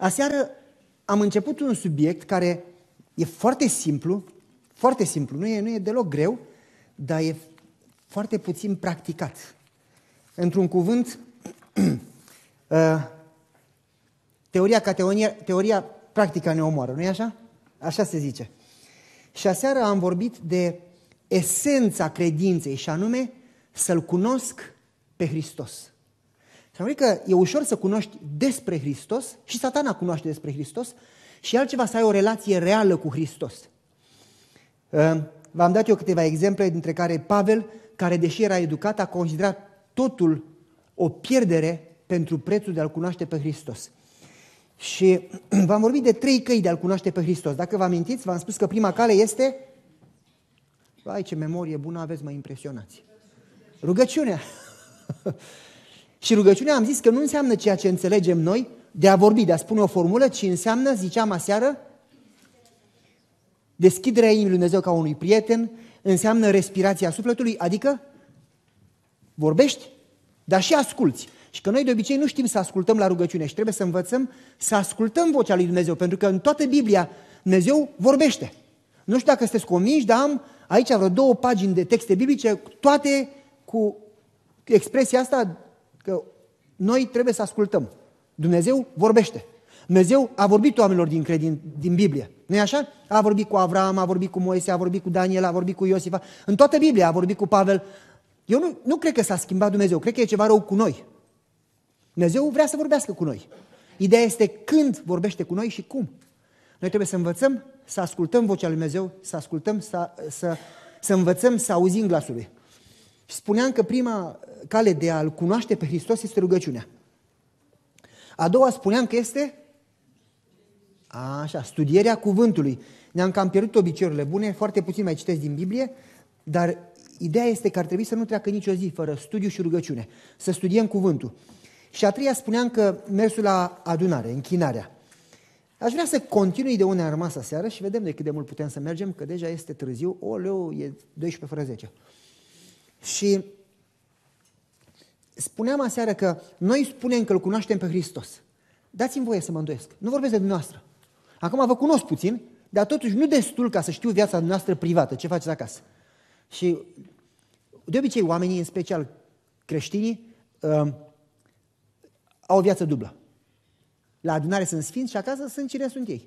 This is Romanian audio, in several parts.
Aseară am început un subiect care e foarte simplu, nu e deloc greu, dar e foarte puțin practicat. Într-un cuvânt, teoria practica ne omoară, nu-i așa? Așa se zice. Și aseară am vorbit de esența credinței și anume să-L cunosc pe Hristos. Și am că e ușor să cunoști despre Hristos și Satana cunoaște despre Hristos și altceva să ai o relație reală cu Hristos. V-am dat eu câteva exemple, dintre care Pavel, care deși era educat, a considerat totul o pierdere pentru prețul de a-L cunoaște pe Hristos. Și v-am vorbit de 3 căi de a-L cunoaște pe Hristos. Dacă vă amintiți, v-am spus că prima cale este... Vai, ce memorie bună aveți, mă impresionați. Rugăciunea. Și rugăciunea am zis că nu înseamnă ceea ce înțelegem noi, de a vorbi, de a spune o formulă, ci înseamnă, ziceam aseară, deschiderea inimii lui Dumnezeu ca unui prieten, înseamnă respirația sufletului, adică vorbești, dar și asculți. Și că noi de obicei nu știm să ascultăm la rugăciune și trebuie să învățăm să ascultăm vocea lui Dumnezeu, pentru că în toată Biblia Dumnezeu vorbește. Nu știu dacă sunteți convinși, dar am aici vreo 2 pagini de texte biblice, toate cu expresia asta că noi trebuie să ascultăm. Dumnezeu vorbește. Dumnezeu a vorbit oamenilor din Biblie. Nu-i așa? A vorbit cu Avram, a vorbit cu Moise, a vorbit cu Daniel, a vorbit cu Iosif. În toată Biblia a vorbit cu Pavel. Eu nu cred că s-a schimbat Dumnezeu, cred că e ceva rău cu noi. Dumnezeu vrea să vorbească cu noi. Ideea este când vorbește cu noi și cum. Noi trebuie să învățăm să ascultăm vocea lui Dumnezeu, să ascultăm, să învățăm să auzim glasul lui. Și spuneam că prima cale de a-L cunoaște pe Hristos este rugăciunea. A doua spuneam că este studierea cuvântului. Ne-am cam pierdut obiceiurile bune, foarte puțin mai citesc din Biblie, dar ideea este că ar trebui să nu treacă nicio zi fără studiu și rugăciune, să studiem cuvântul. Și a treia spuneam că mersul la adunare, închinarea. Aș vrea să continui de unde am rămas aseară și vedem de cât de mult putem să mergem, că deja este târziu, oleu, e 12 fără 10. Și spuneam aseară că noi spunem că Îl cunoaștem pe Hristos. Dați-mi voie să mă îndoiesc. Nu vorbesc de dumneavoastră. Acum vă cunosc puțin, dar totuși nu destul ca să știu viața noastră privată, ce faceți acasă. Și de obicei oamenii, în special creștinii, au o viață dublă. La adunare sunt sfinți și acasă sunt cine sunt ei.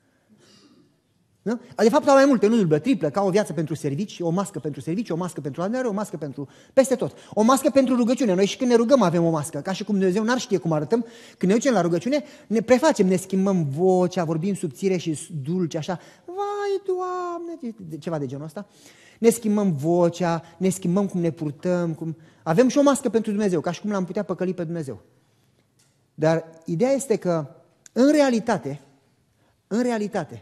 Nu? De fapt au mai multe, nu dublă, triplă, ca o viață pentru servici, o mască pentru servici, o mască pentru adunare, o mască pentru peste tot. O mască pentru rugăciune. Noi și când ne rugăm avem o mască, ca și cum Dumnezeu n-ar știe cum arătăm. Când ne ducem la rugăciune, ne prefacem, ne schimbăm vocea, vorbim subțire și dulce, așa. Vai, Doamne, ceva de genul ăsta. Ne schimbăm vocea, ne schimbăm cum ne purtăm, avem și o mască pentru Dumnezeu, ca și cum l-am putea păcăli pe Dumnezeu. Dar ideea este că, în realitate,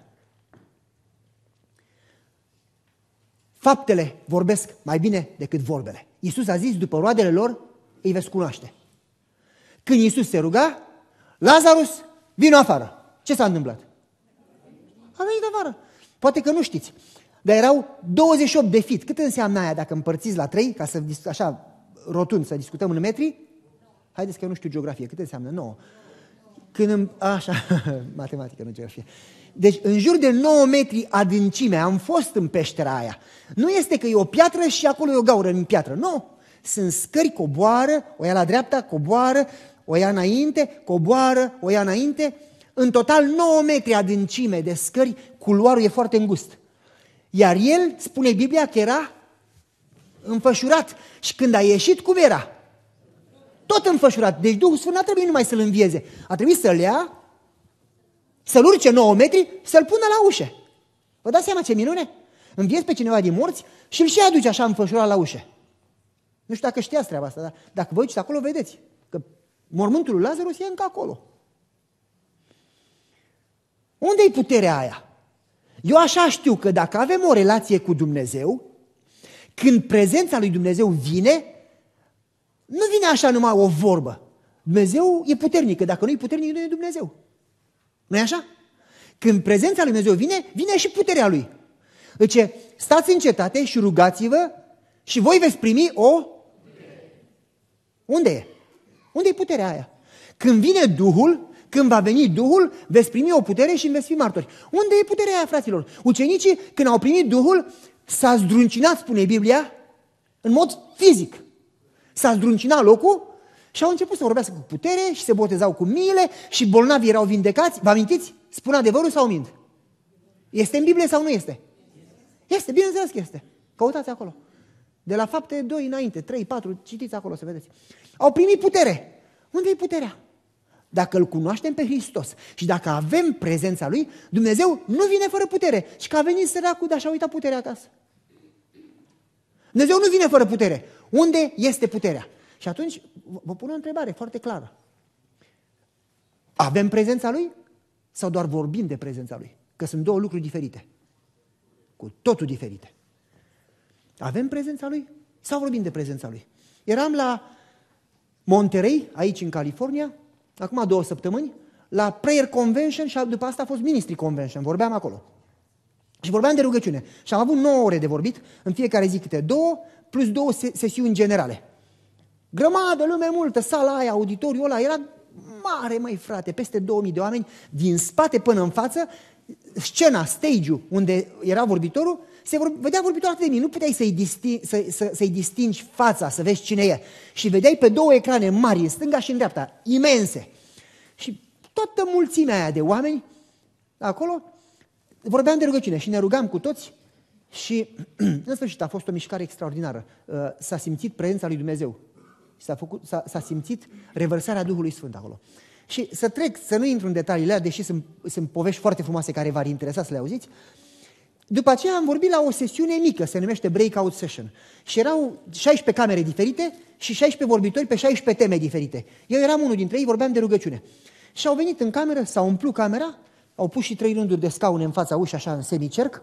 faptele vorbesc mai bine decât vorbele. Iisus a zis, după roadele lor, îi veți cunoaște. Când Iisus se ruga, Lazarus, vino afară. Ce s-a întâmplat? A venit afară. Poate că nu știți, dar erau 28 de fit. Cât înseamnă aia dacă împărțiți la 3, ca să, așa, rotund, să discutăm în metri? Haideți că eu nu știu geografie. Cât înseamnă? 9. Așa, matematică, nu geografie. Deci, în jur de 9 metri adâncime, am fost în peștera aia. Nu este că e o piatră și acolo e o gaură în piatră. Nu. Sunt scări, coboară, o ia la dreapta, coboară, o ia înainte, coboară, o ia înainte. În total 9 metri adâncime de scări, culoarul e foarte îngust. Iar el, spune Biblia, că era înfășurat. Și când a ieșit, cum era? Tot înfășurat. Deci Duhul Sfânt n-a trebuit numai să-l învieze. A trebuit să-l ia, să-l urce 9 metri, să-l pună la ușă. Vă dați seama ce minune? Înviezi pe cineva din morți și îl și aduce așa înfășurat la ușă. Nu știu dacă știați treaba asta, dar dacă vă uitați acolo, vedeți că mormântul lui Lazarus e încă acolo. Unde-i puterea aia? Eu așa știu că dacă avem o relație cu Dumnezeu, când prezența lui Dumnezeu vine, nu vine așa numai o vorbă. Dumnezeu e puternic, că dacă nu e puternic, nu e Dumnezeu. Nu e așa? Când prezența lui Dumnezeu vine, vine și puterea lui. Deci, stați în cetate și rugați-vă și voi veți primi o... Unde e? Unde e puterea aia? Când vine Duhul, când va veni Duhul, veți primi o putere și veți fi martori. Unde e puterea aia, fraților? Ucenicii, când au primit Duhul, s-a zdruncinat, spune Biblia, în mod fizic. S-a zdruncinat locul și au început să vorbească cu putere și se botezau cu miile și bolnavii erau vindecați. Vă amintiți? Spun adevărul sau mint? Este în Biblie sau nu este? Este, bineînțeles că este. Căutați acolo. De la Fapte 2 înainte, 3, 4, citiți acolo să vedeți. Au primit putere. Unde e puterea? Dacă îl cunoaștem pe Hristos și dacă avem prezența Lui, Dumnezeu nu vine fără putere. Și că a venit săracul, dar și-a uitat puterea acasă. Dumnezeu nu vine fără putere. Unde este puterea? Și atunci vă pun o întrebare foarte clară. Avem prezența Lui sau doar vorbim de prezența Lui? Că sunt două lucruri diferite. Cu totul diferite. Avem prezența Lui sau vorbim de prezența Lui? Eram la Monterey, aici în California, acum 2 săptămâni, la Prayer Convention și după asta a fost Ministry Convention, vorbeam acolo. Și vorbeam de rugăciune. Și am avut 9 ore de vorbit, în fiecare zi câte 2, plus 2 sesiuni generale. Grămadă, lume multă, sala aia, auditoriul ăla, era mare, măi frate, peste 2000 de oameni, din spate până în față, scena, stage-ul unde era vorbitorul, vedea vorbitorul atât de mine, nu puteai să-i distingi fața, să vezi cine e. Și vedeai pe 2 ecrane mari, în stânga și în dreapta, imense. Și toată mulțimea aia de oameni, acolo, vorbeam de rugăciune și ne rugam cu toți și, în sfârșit, a fost o mișcare extraordinară. S-a simțit prezența lui Dumnezeu. S-a simțit revărsarea Duhului Sfânt acolo. Și să nu intru în detaliile alea, deși sunt povești foarte frumoase care v-ar interesa să le auziți. După aceea am vorbit la o sesiune mică, se numește Breakout Session. Și erau 16 camere diferite și 16 vorbitori pe 16 teme diferite. Eu eram unul dintre ei, vorbeam de rugăciune. Și au venit în cameră, s-au umplut camera, au pus și 3 rânduri de scaune în fața ușii, așa în semicerc.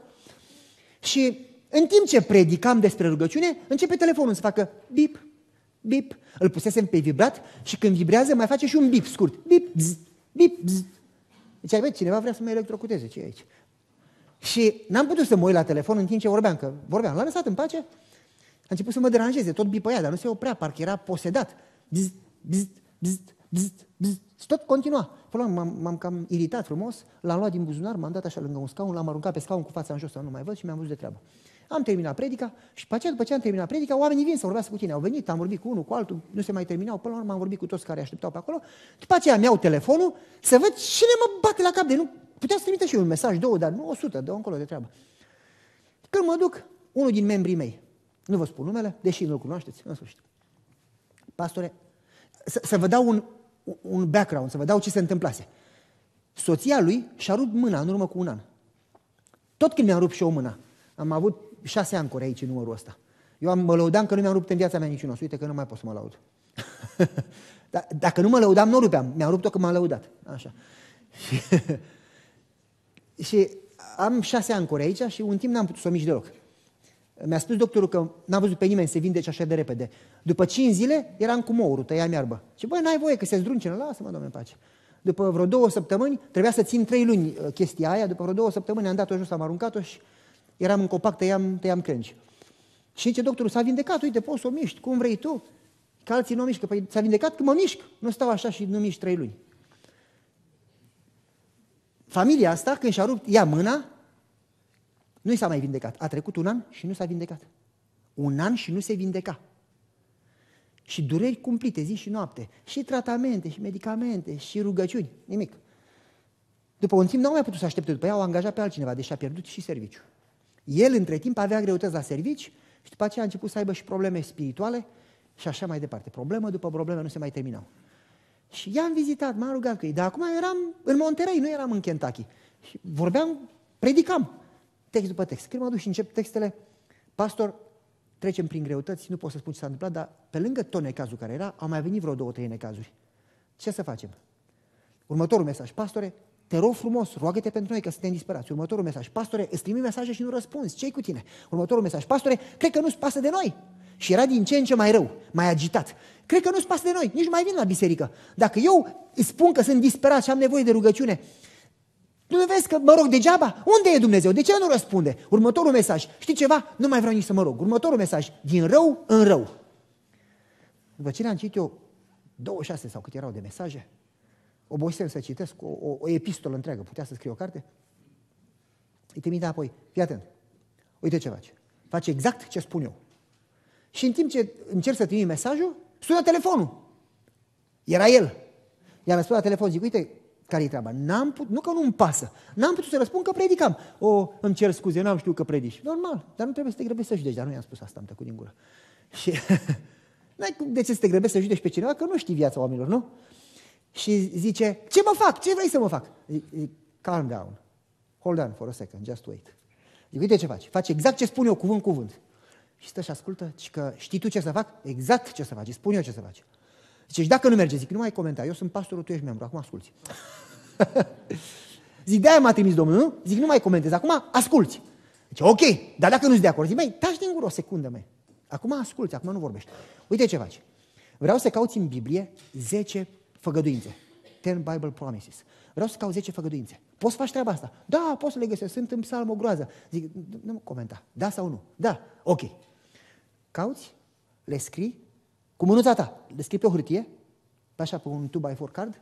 Și în timp ce predicam despre rugăciune, începe telefonul să facă bip, bip. Îl pusesem pe vibrat și când vibrează mai face și un bip scurt. Bip, bzz, bip, bzz. Deci, băi, cineva vrea să mă electrocuteze, ce e aici? Și n-am putut să mă uit la telefon în timp ce vorbeam, că vorbeam. L-am lăsat în pace, a început să mă deranjeze, tot bipăia, dar nu se oprea, parcă era posedat. Bzz, bzz, bzz, bzz, bzz. Și tot continua. Până m-am cam iritat frumos, l-am luat din buzunar, m-am dat așa lângă un scaun, l-am aruncat pe scaun cu fața în jos, să nu mai văd și mi-am dus de treabă. Am terminat predica și după ce am terminat predica, oamenii vin să vorbească cu tine. Au venit, am vorbit cu unul, cu altul, nu se mai terminau, până la urmă am vorbit cu toți care așteptau pe acolo. După aceea mi-au telefonul să văd cine mă bate la cap de nu. Puteam să trimite și eu un mesaj, 2, dar nu 100, dă încolo de treabă. Când mă duc, unul din membrii mei, nu vă spun numele, deși nu-l cunoașteți, în sfârșit. Pastore, să vă dau un background, să vă dau ce se întâmplase. Soția lui și-a rupt mâna în urmă cu 1 an. Tot când mi-am rupt și eu mâna, am avut 6 ancore aici în numărul ăsta. Eu mă lăudam că nu mi-am rupt în viața mea niciun os. Uite că nu mai pot să mă laud. Dacă nu mă lăudam, nu rupeam. Mi-am rupt-o că m-am lăudat. Așa. Și am 6 ancore aici și un timp n-am putut să o mișc deloc. Mi-a spus doctorul că n-a văzut pe nimeni să vindece așa de repede. După 5 zile eram cu mourul, tăiam iarbă. Și băi, n-ai voie că se zdruncină, lasă-mă, Doamne, în pace. După vreo 2 săptămâni, trebuia să țin 3 luni chestia aia, după vreo 2 săptămâni am dat-o jos, am aruncat-o și eram în copac, tăiam crengi. Și zice doctorul, s-a vindecat, uite, poți să o miști, cum vrei tu, că alții nu o mișcă. Păi s-a vindecat că mă mișc, nu stau așa și nu mișc 3 luni. Familia asta, când și-a rupt ea mâna, nu i s-a mai vindecat. A trecut 1 an și nu s-a vindecat. 1 an și nu se vindeca. Și dureri cumplite, zi și noapte. Și tratamente, și medicamente, și rugăciuni. Nimic. După un timp n-au mai putut să aștepte. După ea au angajat pe altcineva, deși a pierdut și serviciu. El, între timp, avea greutăți la servici și după aceea a început să aibă și probleme spirituale și așa mai departe. Problemă după problemă nu se mai terminau. Și i-am vizitat, m-am rugat cu ei. Dar acum eram în Monterey, nu eram în Kentucky. Și vorbeam, predicam, text după text. Când mă duc și încep textele, pastor, trecem prin greutăți, nu pot să spun ce s-a întâmplat, dar pe lângă tot necazul care era, au mai venit vreo 2-3 necazuri. Ce să facem? Următorul mesaj, pastore, te rog frumos, roagă-te pentru noi că suntem disperați. Următorul mesaj, pastore, îți trimi mesaje și nu răspunzi, ce-i cu tine? Următorul mesaj, pastore, cred că nu-ți pasă de noi. Și era din ce în ce mai rău, mai agitat. Cred că nu-ți pasă de noi, nici nu mai vin la biserică. Dacă eu îți spun că sunt disperat și am nevoie de rugăciune, tu nu vezi că mă rog degeaba? Unde e Dumnezeu? De ce nu răspunde? Următorul mesaj, știi ceva? Nu mai vreau nici să mă rog. Următorul mesaj, din rău în rău. După ce le-am citit eu 26 sau cât erau de mesaje, obosem să citesc o epistolă întreagă, putea să scrie o carte. Îi trimite apoi, fii atent, uite ce face. Face exact ce spun eu. Și în timp ce încerc să trimit mesajul, sună telefonul. Era el. I-am răspuns la telefon, zic, uite, care-i treaba? Nu că nu-mi pasă. N-am putut să răspund că predicam. Îmi cer scuze, n-am știut că predici. Normal, dar nu trebuie să te grăbești să judeci. Dar nu i-am spus asta, am tăcut din gură. Și n-ai de ce să te grăbești să judeci pe cineva, că nu știi viața oamenilor, nu? Și zice, ce mă fac? Ce vrei să mă fac? Zic, calm down. Hold on for a second, just wait. Zic, uite ce faci. Face exact ce spun eu, cuvânt, cuvânt. Și stă și ascultă, și că știi tu ce să fac? Exact ce să faci, spun eu ce să faci. Zice, și dacă nu merge, zic, nu mai comenta, eu sunt pastorul, tu ești membru, acum asculți. Zic, de-aia m-a trimis Domnul, nu? Zic, nu mai comentezi, acum asculți. Zice, ok, dar dacă nu-ți de acord, zic, măi, taci din gură o secundă, măi. Acum asculți, acum nu vorbești. Uite ce faci. Vreau să cauți în Biblie 10 făgăduințe. 10 Bible Promises. Vreau să cauți 10 făgăduințe. Poți să faci treaba asta? Da, poți să le găsesc, sunt în psalm o groază. Zic, nu comenta, da sau nu? Da, ok. Cauți, le scrii, cu mânuța ta, le scrii pe o hârtie, așa, pe un 2x4 card,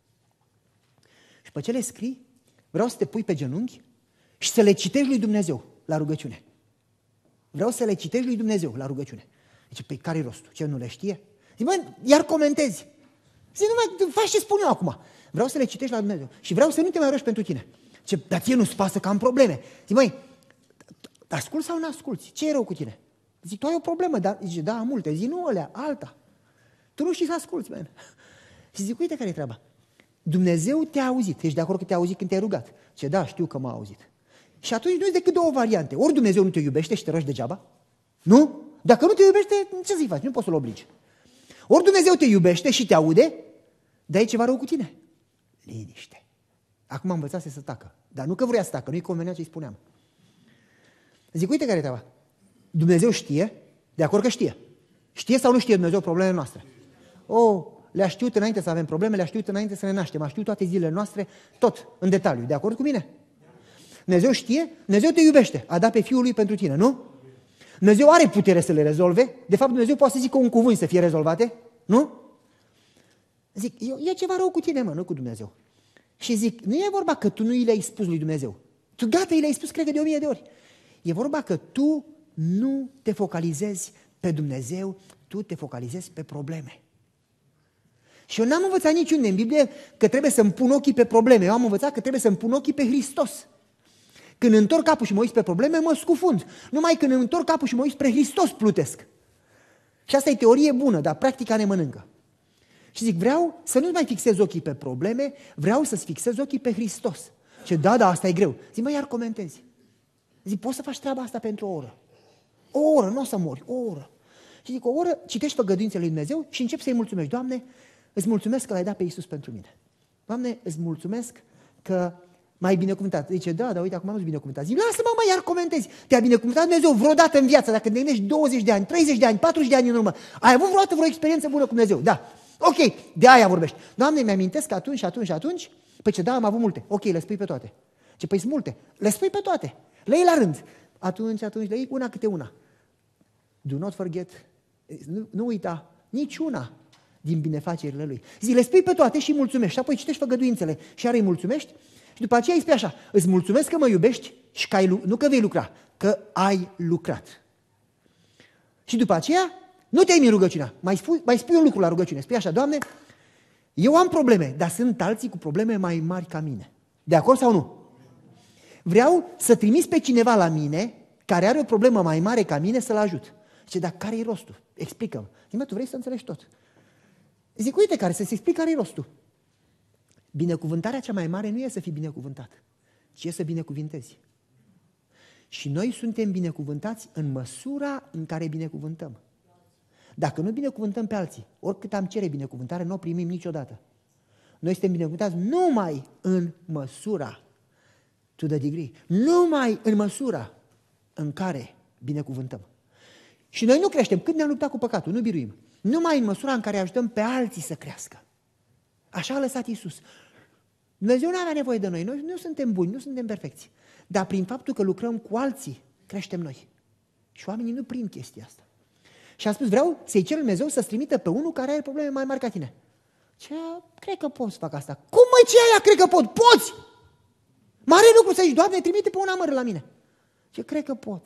și pe ce le scrii, vreau să te pui pe genunchi și să le citești lui Dumnezeu la rugăciune. Vreau să le citești lui Dumnezeu la rugăciune. Zice, păi care-i rostul? Ce, nu le știe? Zic, bă, iar comentezi. Zic, nu mai faci ce spun eu acum. Vreau să le citești la Dumnezeu și vreau să nu te mai rogi pentru tine. Zice, dar ție nu-ți pasă că am probleme. Zic, măi, asculți sau nu asculți? Ce e rău cu tine? Zic, tu ai o problemă, dar zice, da, am multe. Zic, nu alea, alta. Tu nu știi să asculți, man. Și zic, uite care-i treaba. Dumnezeu te-a auzit. Ești de acord că te-a auzit când te-ai rugat? Ce da, știu că m-a auzit. Și atunci nu-i decât două variante. Ori Dumnezeu nu te iubește și te rogi degeaba. Nu? Dacă nu te iubește, ce să-i faci? Nu poți să-l obligi. Ori Dumnezeu te iubește și te aude, dar e ceva rău cu tine. Liniște. Acum am învățat să tacă. Dar nu că vrea să tacă, nu-i convenea ce-i spuneam. Zic, uite care-i treaba. Dumnezeu știe, de acord că știe. Știe sau nu știe Dumnezeu problemele noastre? Le-a știut înainte să avem probleme, le-a știut înainte să ne naștem, a știut toate zilele noastre, tot, în detaliu. De acord cu mine? Dumnezeu știe, Dumnezeu te iubește, a dat pe Fiul Lui pentru tine, nu? Dumnezeu are putere să le rezolve, de fapt Dumnezeu poate să zică un cuvânt să fie rezolvate, nu? Zic, e ceva rău cu tine, mă, nu cu Dumnezeu. Și zic, nu e vorba că tu nu i le-ai spus lui Dumnezeu. Tu gata, i le-ai spus, cred că de 1000 de ori. E vorba că tu nu te focalizezi pe Dumnezeu, tu te focalizezi pe probleme. Și eu n-am învățat niciunde în Biblie că trebuie să-mi pun ochii pe probleme. Eu am învățat că trebuie să-mi pun ochii pe Hristos. Când întorc capul și mă uit pe probleme, mă scufund. Numai când întorc capul și mă uit spre Hristos, plutesc. Și asta e teorie bună, dar practica ne mănâncă. Și zic, vreau să nu mai fixez ochii pe probleme, vreau să-ți fixez ochii pe Hristos. Și da, asta e greu. Zic, iar comentezi. Zic, poți să faci treaba asta pentru o oră. O oră, nu o să mori, o oră. Și zic, o oră citești făgăduințele lui Dumnezeu și începi să-i mulțumești. Doamne, îți mulțumesc că l-ai dat pe Iisus pentru mine. Doamne, îți mulțumesc că m-ai binecuvântat. Zice, da, dar uite, acum nu-ți binecuvântat. Zic, lasă-mă, iar comentezi. Te-a binecuvântat Dumnezeu vreodată în viață, dacă te gândești 20 de ani, 30 de ani, 40 de ani în urmă. Ai avut vreodată vreo experiență bună cu Dumnezeu? Da. Ok, de aia vorbești. Doamne, mi-amintesc că atunci, păi ce, da, am avut multe. Ok, le spui pe toate. Ce, păi sunt multe. Le spui pe toate. Le iei la rând. Atunci, le iei una câte una. Do not forget, nu uita niciuna din binefacerile Lui. Zi, le spui pe toate și îi mulțumești. Și apoi citești făgăduințele și iar îi mulțumești. Și după aceea îi spui așa, îți mulțumesc că mă iubești și că nu că vei lucra, că ai lucrat. Și după aceea, nu te-ai în rugăciunea, mai spui un lucru la rugăciune. Spui așa, Doamne, eu am probleme, dar sunt alții cu probleme mai mari ca mine. De acord sau nu? Vreau să trimiți pe cineva la mine care are o problemă mai mare ca mine să-l ajut. Zice, dar care-i rostul? Explică-mă. Zic, tu vrei să înțelegi tot. Zic, uite, să-ți explic care-i rostul. Binecuvântarea cea mai mare nu e să fii binecuvântat, ci e să binecuvintezi. Și noi suntem binecuvântați în măsura în care binecuvântăm. Dacă nu binecuvântăm pe alții, oricât am cere binecuvântare, nu o primim niciodată. Noi suntem binecuvântați numai în măsura, to the degree, numai în măsura în care binecuvântăm. Și noi nu creștem. Când ne-am luptat cu păcatul, nu biruim. Numai în măsura în care ajutăm pe alții să crească. Așa a lăsat Iisus. Dumnezeu nu avea nevoie de noi. Noi nu suntem buni, nu suntem perfecți. Dar prin faptul că lucrăm cu alții, creștem noi. Și oamenii nu prind chestia asta. Și am spus, vreau să-i cer Dumnezeu să-ți trimită pe unul care are probleme mai mari ca tine. Ce, cred că pot să fac asta. Cum mă, ce aia, cred că pot? Poți! Mare lucru să zici, Doamne, trimite pe un amăr la mine. Ce, cred că pot.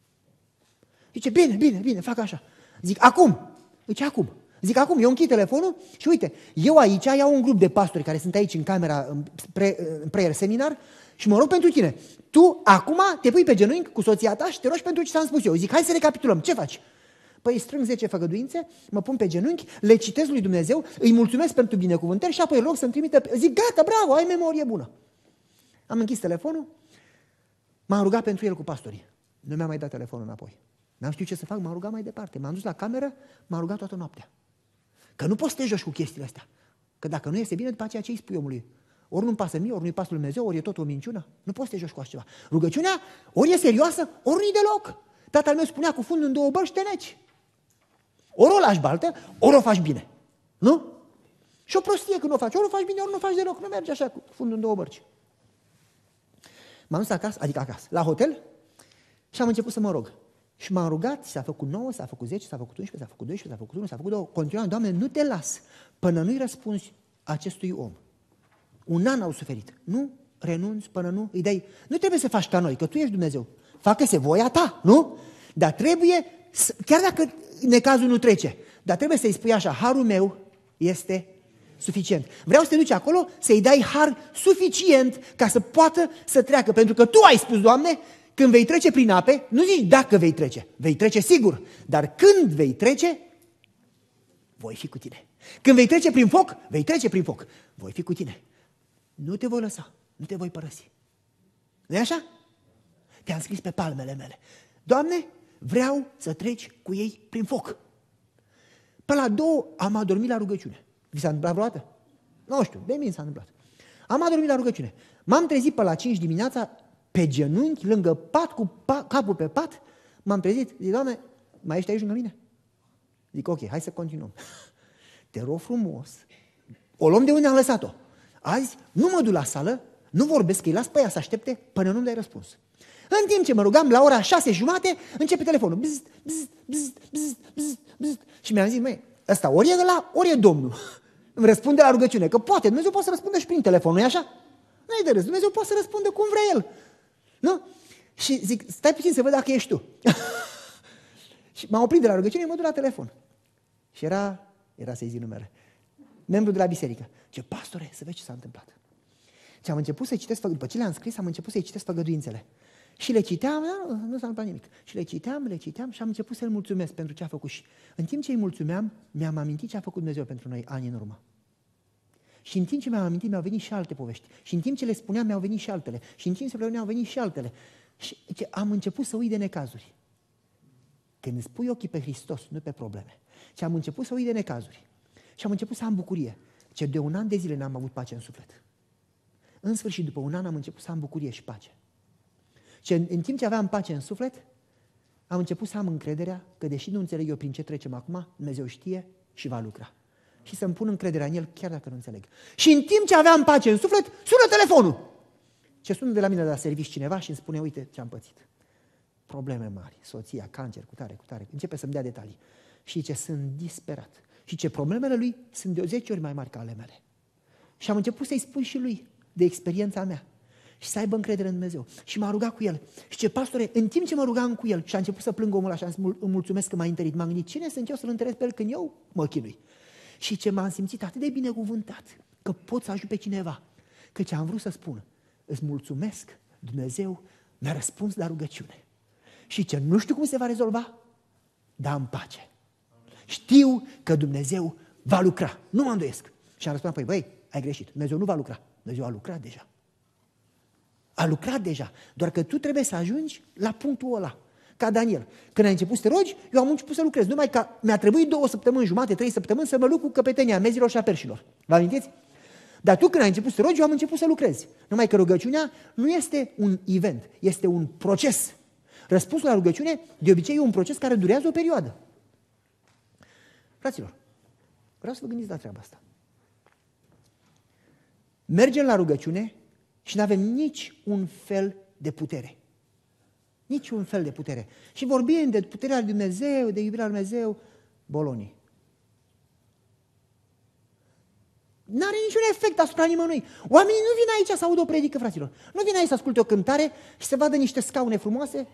Zice, bine, fac așa. Zic, acum. Zice, acum. Zic, acum, eu închid telefonul și uite, eu aici iau un grup de pastori care sunt aici în camera, în prayer seminar și mă rog pentru tine. Tu, acum, te pui pe genunchi cu soția ta și te rogi pentru ce ți-am spus eu. Zic, hai să recapitulăm. Ce faci? Păi strâng 10 făgăduințe, mă pun pe genunchi, le citesc lui Dumnezeu, îi mulțumesc pentru binecuvântări și apoi rog să-mi trimită. Zic, gata, bravo, ai memorie bună. Am închis telefonul, m-am rugat pentru el cu pastorii. Nu mi-a mai dat telefonul înapoi. N-am știut ce să fac, m-am rugat mai departe. M-am dus la cameră, m-am rugat toată noaptea. Că nu poți să te joci cu chestiile astea. Că dacă nu este bine, după aceea ce îi spui omului? Ori nu-mi pasă mie, ori nu-i pasă lui Dumnezeu, ori e tot o minciună. Nu poți să te joci cu așa ceva. Rugăciunea ori e serioasă, ori nu-i deloc. Tatăl meu spunea cu fundul în 2 bărci te neci. Ori o lași baltă, ori o faci bine. Nu? Și o prostie când o faci. Ori o faci bine, ori nu o faci deloc. Nu merge așa cu fundul în 2 bărci. M-am dus acasă, la hotel și am început să mă rog. Și m-am rugat, s-a făcut 9, s-a făcut 10, s-a făcut 11, s-a făcut 12, s-a făcut 1, s-a făcut 2. Continuam, Doamne, nu te las până nu-i răspunzi acestui om. Un an au suferit. Nu renunți până nu îi dai. Nu trebuie să faci ca noi, că tu ești Dumnezeu. Facă-se voia ta, nu? Dar trebuie, chiar dacă necazul nu trece, dar trebuie să-i spui așa, harul meu este suficient. Vreau să te duci acolo, să-i dai har suficient ca să poată să treacă. Pentru că tu ai spus, Doamne, când vei trece prin ape, nu zici dacă vei trece sigur, dar când vei trece, voi fi cu tine. Când vei trece prin foc, vei trece prin foc, voi fi cu tine. Nu te voi lăsa, nu te voi părăsi. Nu-i așa? Te-am scris pe palmele mele. Doamne, vreau să treci cu ei prin foc. Până la 2 am adormit la rugăciune. Vi s-a întâmplat vreodată? Nu știu, de mine s-a întâmplat. Am adormit la rugăciune. M-am trezit pe la 5 dimineața, pe genunchi, lângă pat, cu capul pe pat, m-am trezit, zic, Doamne, mai ești aici lângă mine? Zic, ok, hai să continuăm. Te rog frumos, o luăm de unde am lăsat-o. Azi nu mă duc la sală, nu vorbesc, că îi las pe ea să aștepte până nu-mi dai răspuns. În timp ce mă rugam, la ora 6:30, începe telefonul. Bzz, bzz, bzz, bzz, bzz, bzz. Și mi-am zis, măi, ăsta ori e ăla, ori e Domnul. Îmi răspunde la rugăciune, că poate, Dumnezeu poate să răspundă și prin telefon, nu-i așa? Nu-i de râs, Dumnezeu poate să răspundă cum vrea El. Nu? Și zic, stai puțin să văd dacă ești tu. Și m-am oprit de la rugăciune, mă duc la telefon. Și era să-i zic numele, membru de la biserică. Ce pastore, să vezi ce s-a întâmplat. Și am început să-i citesc, după ce le-am scris, am început să-i citesc făgăduințele. Și le citeam, nu s-a întâmplat nimic. Și le citeam și am început să-l mulțumesc pentru ce a făcut. Și în timp ce îi mulțumeam, mi-am amintit ce a făcut Dumnezeu pentru noi ani în urmă. Și în timp ce mi-am amintit, mi-au venit și alte povești. Și în timp ce le spuneam, mi-au venit și altele. Și în timp ce le mi-au venit și altele. Și am început să uit de necazuri. Când îți pui ochii pe Hristos, nu pe probleme. Și am început să uit de necazuri. Și am început să am bucurie. Ce de 1 an de zile n-am avut pace în suflet. În sfârșit, după 1 an, am început să am bucurie și pace. Și în timp ce aveam pace în suflet, am început să am încrederea că, deși nu înțeleg eu prin ce trecem acum, Dumnezeu știe și va lucra. Și să-mi pun încrederea în El, chiar dacă nu înțeleg. Și în timp ce aveam pace în suflet, sună telefonul. Ce sună de la mine de la serviciu cineva și îmi spune, uite ce am pățit. Probleme mari, soția, cancer, cu tare. Începe să-mi dea detalii. Și ce sunt disperat. Și ce problemele lui sunt de 10 ori mai mari ca ale mele. Și am început să-i spun și lui de experiența mea. Și să aibă încredere în Dumnezeu. Și m-a rugat cu el. Și ce pastore, în timp ce mă rugam cu el și a început să plâng omul ăla și îmi mulțumesc că m-a întărit, m-am gândit, cine sunt eu să-l întăresc pe el când eu mă chinui? Și ce m-am simțit atât de binecuvântat că pot să ajut pe cineva. Că ce am vrut să spun, îți mulțumesc, Dumnezeu mi-a răspuns la rugăciune. Și ce nu știu cum se va rezolva, dar am pace. Știu că Dumnezeu va lucra. Nu mă îndoiesc. Și am răspuns apoi, băi, ai greșit. Dumnezeu nu va lucra. Dumnezeu a lucrat deja. A lucrat deja. Doar că tu trebuie să ajungi la punctul ăla. Ca Daniel. Când ai început să te rogi, eu am început să lucrez. Numai că mi-a trebuit 2 săptămâni jumate, 3 săptămâni să mă lupt cu căpetenia mezilor și a perșilor. Vă amintiți? Dar tu când ai început să te rogi, eu am început să lucrez. Numai că rugăciunea nu este un event, este un proces. Răspunsul la rugăciune, de obicei, e un proces care durează o perioadă. Fraților, vreau să vă gândiți la treaba asta. Mergem la rugăciune și nu avem nici un fel de putere. Nici un fel de putere. Și vorbim de puterea lui Dumnezeu, de iubirea lui Dumnezeu, bolonii. N-are niciun efect asupra nimănui. Oamenii nu vin aici să audă o predică, fraților. Nu vin aici să asculte o cântare și să vadă niște scaune frumoase.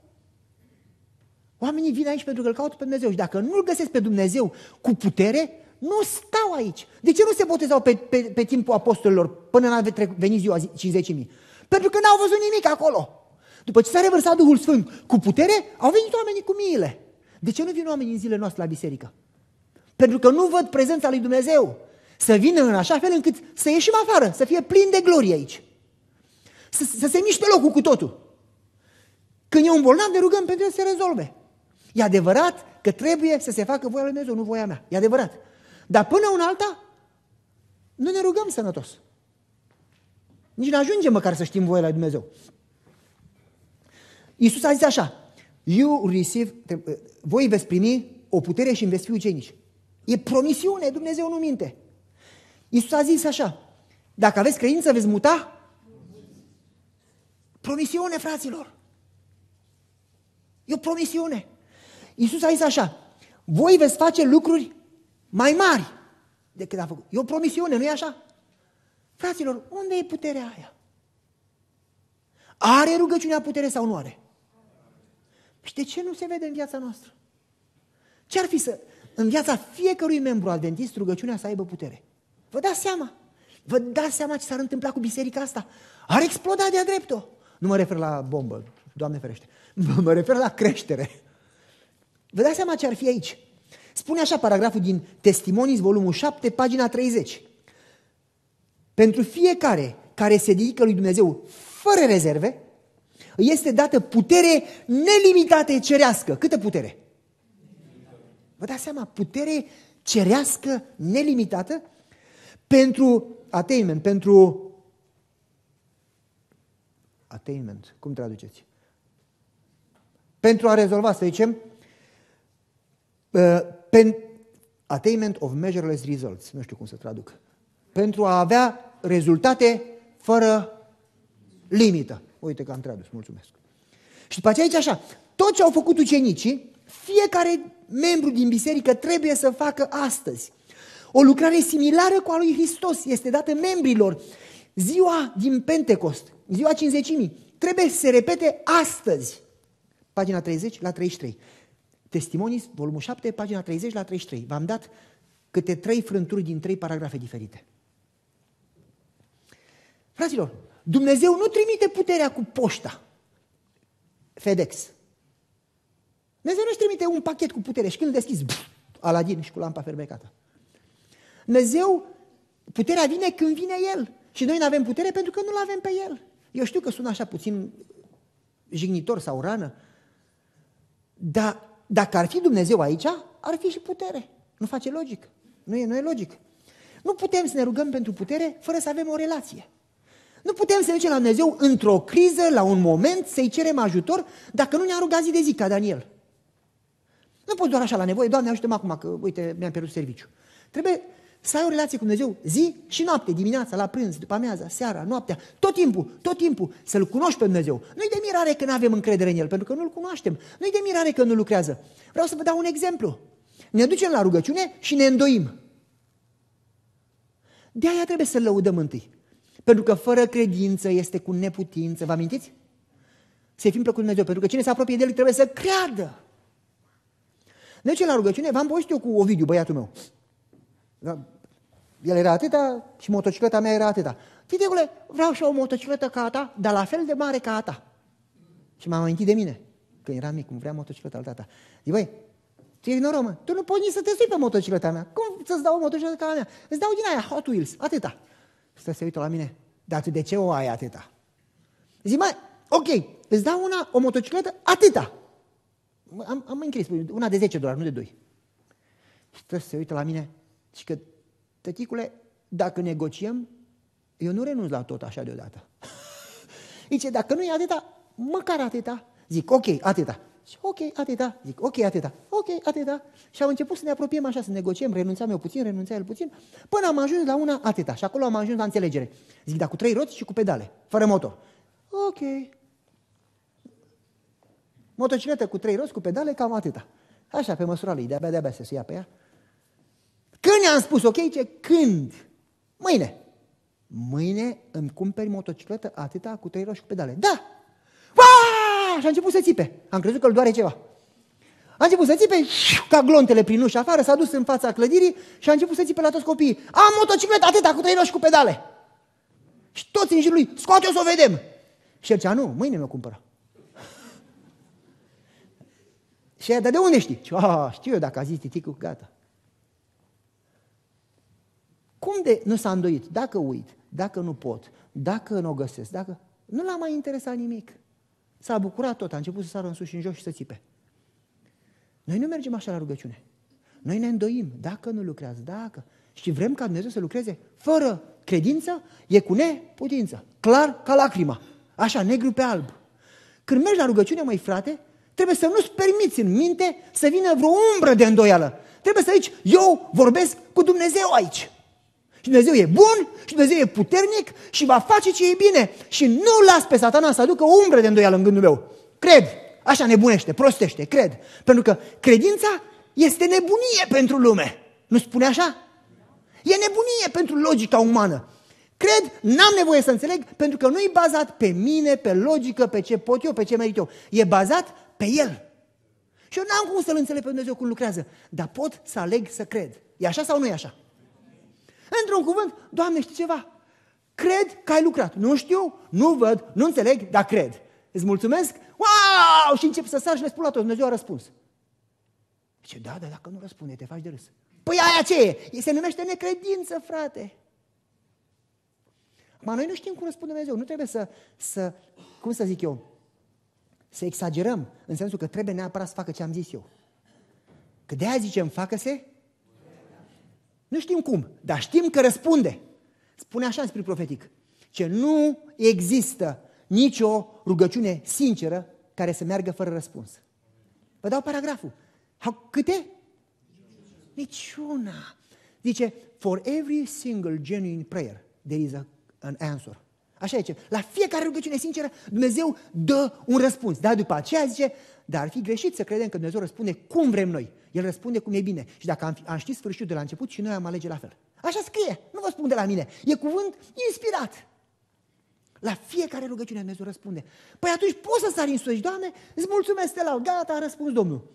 Oamenii vin aici pentru că îl caută pe Dumnezeu. Și dacă nu îl găsesc pe Dumnezeu cu putere, nu stau aici. De ce nu se botezau pe timpul apostolilor până n-a venit ziua 50.000? Pentru că n-au văzut nimic acolo. După ce s-a revărsat Duhul Sfânt cu putere, au venit oamenii cu miile. De ce nu vin oamenii în zilele noastre la biserică? Pentru că nu văd prezența lui Dumnezeu. Să vină în așa fel încât să ieșim afară, să fie plin de glorie aici. Să se miște locul cu totul. Când e un bolnav, ne rugăm pentru el să se rezolve. E adevărat că trebuie să se facă voia lui Dumnezeu, nu voia mea. E adevărat. Dar până una alta, nu ne rugăm sănătos. Nici nu ajungem măcar să știm voia lui Dumnezeu. Iisus a zis așa, voi veți primi o putere și îmi veți fi ucenici. E promisiune, Dumnezeu nu minte. Iisus a zis așa, dacă aveți credință, veți muta? Promisiune, fraților. E o promisiune. Iisus a zis așa, voi veți face lucruri mai mari decât a făcut. E o promisiune, nu e așa? Fraților, unde e puterea aia? Are rugăciunea putere sau nu are? Și de ce nu se vede în viața noastră? Ce ar fi să, în viața fiecărui membru adventist, rugăciunea să aibă putere? Vă dați seama? Vă dați seama ce s-ar întâmpla cu biserica asta? Ar exploda de-a dreptul. Nu mă refer la bombă, Doamne ferește. Mă refer la creștere. Vă dați seama ce ar fi aici? Spune așa paragraful din Testimonies, volumul 7, pagina 30. Pentru fiecare care se dedică lui Dumnezeu fără rezerve, îi este dată putere nelimitată cerească. Câtă putere? Vă dați seama, putere cerească nelimitată pentru attainment, cum traduceți? Pentru a rezolva, să zicem, attainment of measureless results, nu știu cum să traduc, pentru a avea rezultate fără limită. Uite că am tradus, mulțumesc. Și după aceea zice așa, tot ce au făcut ucenicii, fiecare membru din biserică trebuie să facă astăzi. O lucrare similară cu a lui Hristos este dată membrilor. Ziua din Pentecost, ziua Cincizecimii, trebuie să se repete astăzi. Pagina 30 la 33. Testimonies, volumul 7, pagina 30 la 33. V-am dat câte 3 frânturi din 3 paragrafe diferite. Fraților, Dumnezeu nu trimite puterea cu poșta. FedEx. Dumnezeu nu-și trimite un pachet cu putere și când îl deschizi, Aladin și cu lampa fermecată. Dumnezeu, puterea vine când vine El. Și noi nu avem putere pentru că nu-L avem pe El. Eu știu că sună așa puțin jignitor sau rană, dar dacă ar fi Dumnezeu aici, ar fi și putere. Nu face logic. Nu e logic. Nu putem să ne rugăm pentru putere fără să avem o relație. Nu putem să ducem la Dumnezeu într-o criză, la un moment, să-i cerem ajutor, dacă nu ne-a rugat zi de zi, ca Daniel. Nu poți doar așa la nevoie, Doamne, ajută-mă acum, că, uite, mi-am pierdut serviciu. Trebuie să ai o relație cu Dumnezeu zi și noapte, dimineața, la prânz, după amiaza, seara, noaptea, tot timpul, să-L cunoști pe Dumnezeu. Nu-i de mirare că nu avem încredere în El, pentru că nu-L cunoaștem. Nu-i de mirare că nu lucrează. Vreau să vă dau un exemplu. Ne ducem la rugăciune și ne îndoim. De aia trebuie să-L lăudăm întâi. Pentru că fără credință este cu neputință. Vă amintiți? Să fim plăcut Dumnezeu, pentru că cine se apropie de El trebuie să creadă. Ne ducem la rugăciune, v-am povestit eu cu Ovidiu, băiatul meu. El era atâta și motocicleta mea era atâta. Titecule, vreau și o motocicletă ca a ta, dar la fel de mare ca a ta. Și m-am amintit de mine, când eram mic, cum vrea motocicleta al tata. Zic, băi, tu ești noroc, mă, tu nu poți nici să te sui pe motocicleta mea. Cum să-ți dau o motocicletă ca a mea? Îți dau din aia, Hot Wheels, atâta. Stă se uită la mine, dar tu de ce o ai atâta? Zic, mai, ok, îți dau o motocicletă atâta. Am încris, una de $10, nu de 2. Stă se uită la mine și că, tăticule, dacă negociem, eu nu renunț la tot așa deodată. Zice, dacă nu e atâta, măcar atâta. Zic, ok, atâta. Și ok, atâta. Zic, ok, atâta. Ok, atâta. Și am început să ne apropiem așa, să negociem, renunțam eu puțin, renunța el puțin, până am ajuns la una atâta. Și acolo am ajuns la înțelegere. Zic, dar cu 3 roți și cu pedale, fără motor. Ok. Motocicletă cu 3 roți, cu pedale, cam atâta. Așa, pe măsura lui, de-abia să se ia pe ea. Când i-am spus ok, ce? Când Mâine îmi cumperi motocicletă atâta cu 3 roși cu pedale. Da! Uaa! Și a început să țipe. Am crezut că îl doare ceva. A început să țipe ca glontele prin ușa afară, s-a dus în fața clădirii și a început să țipe la toți copiii. Am motocicletă atâta cu 3 roși cu pedale. Și toți în jurul lui, scoate-o să o vedem. Și el zicea, nu, mâine mi-o cumpără. Și ea, dar de unde știi? Știu eu, dacă a zis titicul, gata. Cum de nu s-a îndoit? Dacă uit, dacă nu pot, dacă nu o găsesc, dacă... Nu l-a mai interesat nimic. S-a bucurat tot, a început să sară în sus și în jos și să țipe. Noi nu mergem așa la rugăciune. Noi ne îndoim, dacă nu lucrează, dacă... Și vrem ca Dumnezeu să lucreze fără credință, e cu neputință. Clar ca lacrima. Așa, negru pe alb. Când mergi la rugăciune, măi frate, trebuie să nu-ți permiți în minte să vină vreo umbră de îndoială. Trebuie să zici, eu vorbesc cu Dumnezeu aici. Și Dumnezeu e bun, și Dumnezeu e puternic și va face ce e bine. Și nu las pe Satana să aducă o umbră de îndoială în gândul meu. Cred, așa nebunește, prostește, cred. Pentru că credința este nebunie pentru lume. Nu spune așa? E nebunie pentru logica umană. Cred, n-am nevoie să înțeleg, pentru că nu e bazat pe mine, pe logică, pe ce pot eu, pe ce merit eu. E bazat pe El. Și eu n-am cum să-L înțeleg pe Dumnezeu cum lucrează, dar pot să aleg să cred. E așa sau nu e așa? Într-un cuvânt, Doamne, știi ceva? Cred că ai lucrat. Nu știu, nu văd, nu înțeleg, dar cred. Îți mulțumesc? Wow! Și încep să sar și le spun la toți. Dumnezeu a răspuns. Zice, da, dar dacă nu răspunde, te faci de râs. Păi aia ce e? Se numește necredință, frate. Acum, noi nu știm cum răspunde Dumnezeu. Nu trebuie să, cum să zic eu, să exagerăm, în sensul că trebuie neapărat să facă ce am zis eu. Că de-aia zicem, facă-se? Nu știm cum, dar știm că răspunde. Spune așa în spirit profetic, că nu există nicio rugăciune sinceră care să meargă fără răspuns. Vă dau paragraful. Câte? Niciuna. Zice, for every single genuine prayer, there is an answer. Așa zice, la fiecare rugăciune sinceră, Dumnezeu dă un răspuns. Dar după aceea zice, dar ar fi greșit să credem că Dumnezeu răspunde cum vrem noi. El răspunde cum e bine. Și dacă am ști sfârșitul de la început, și noi am alege la fel. Așa scrie, nu vă spun de la mine. E cuvânt inspirat. La fiecare rugăciune Dumnezeu răspunde. Păi atunci poți să sari în sus, Doamne, îți mulțumesc, te laud, gata, a răspuns Domnul.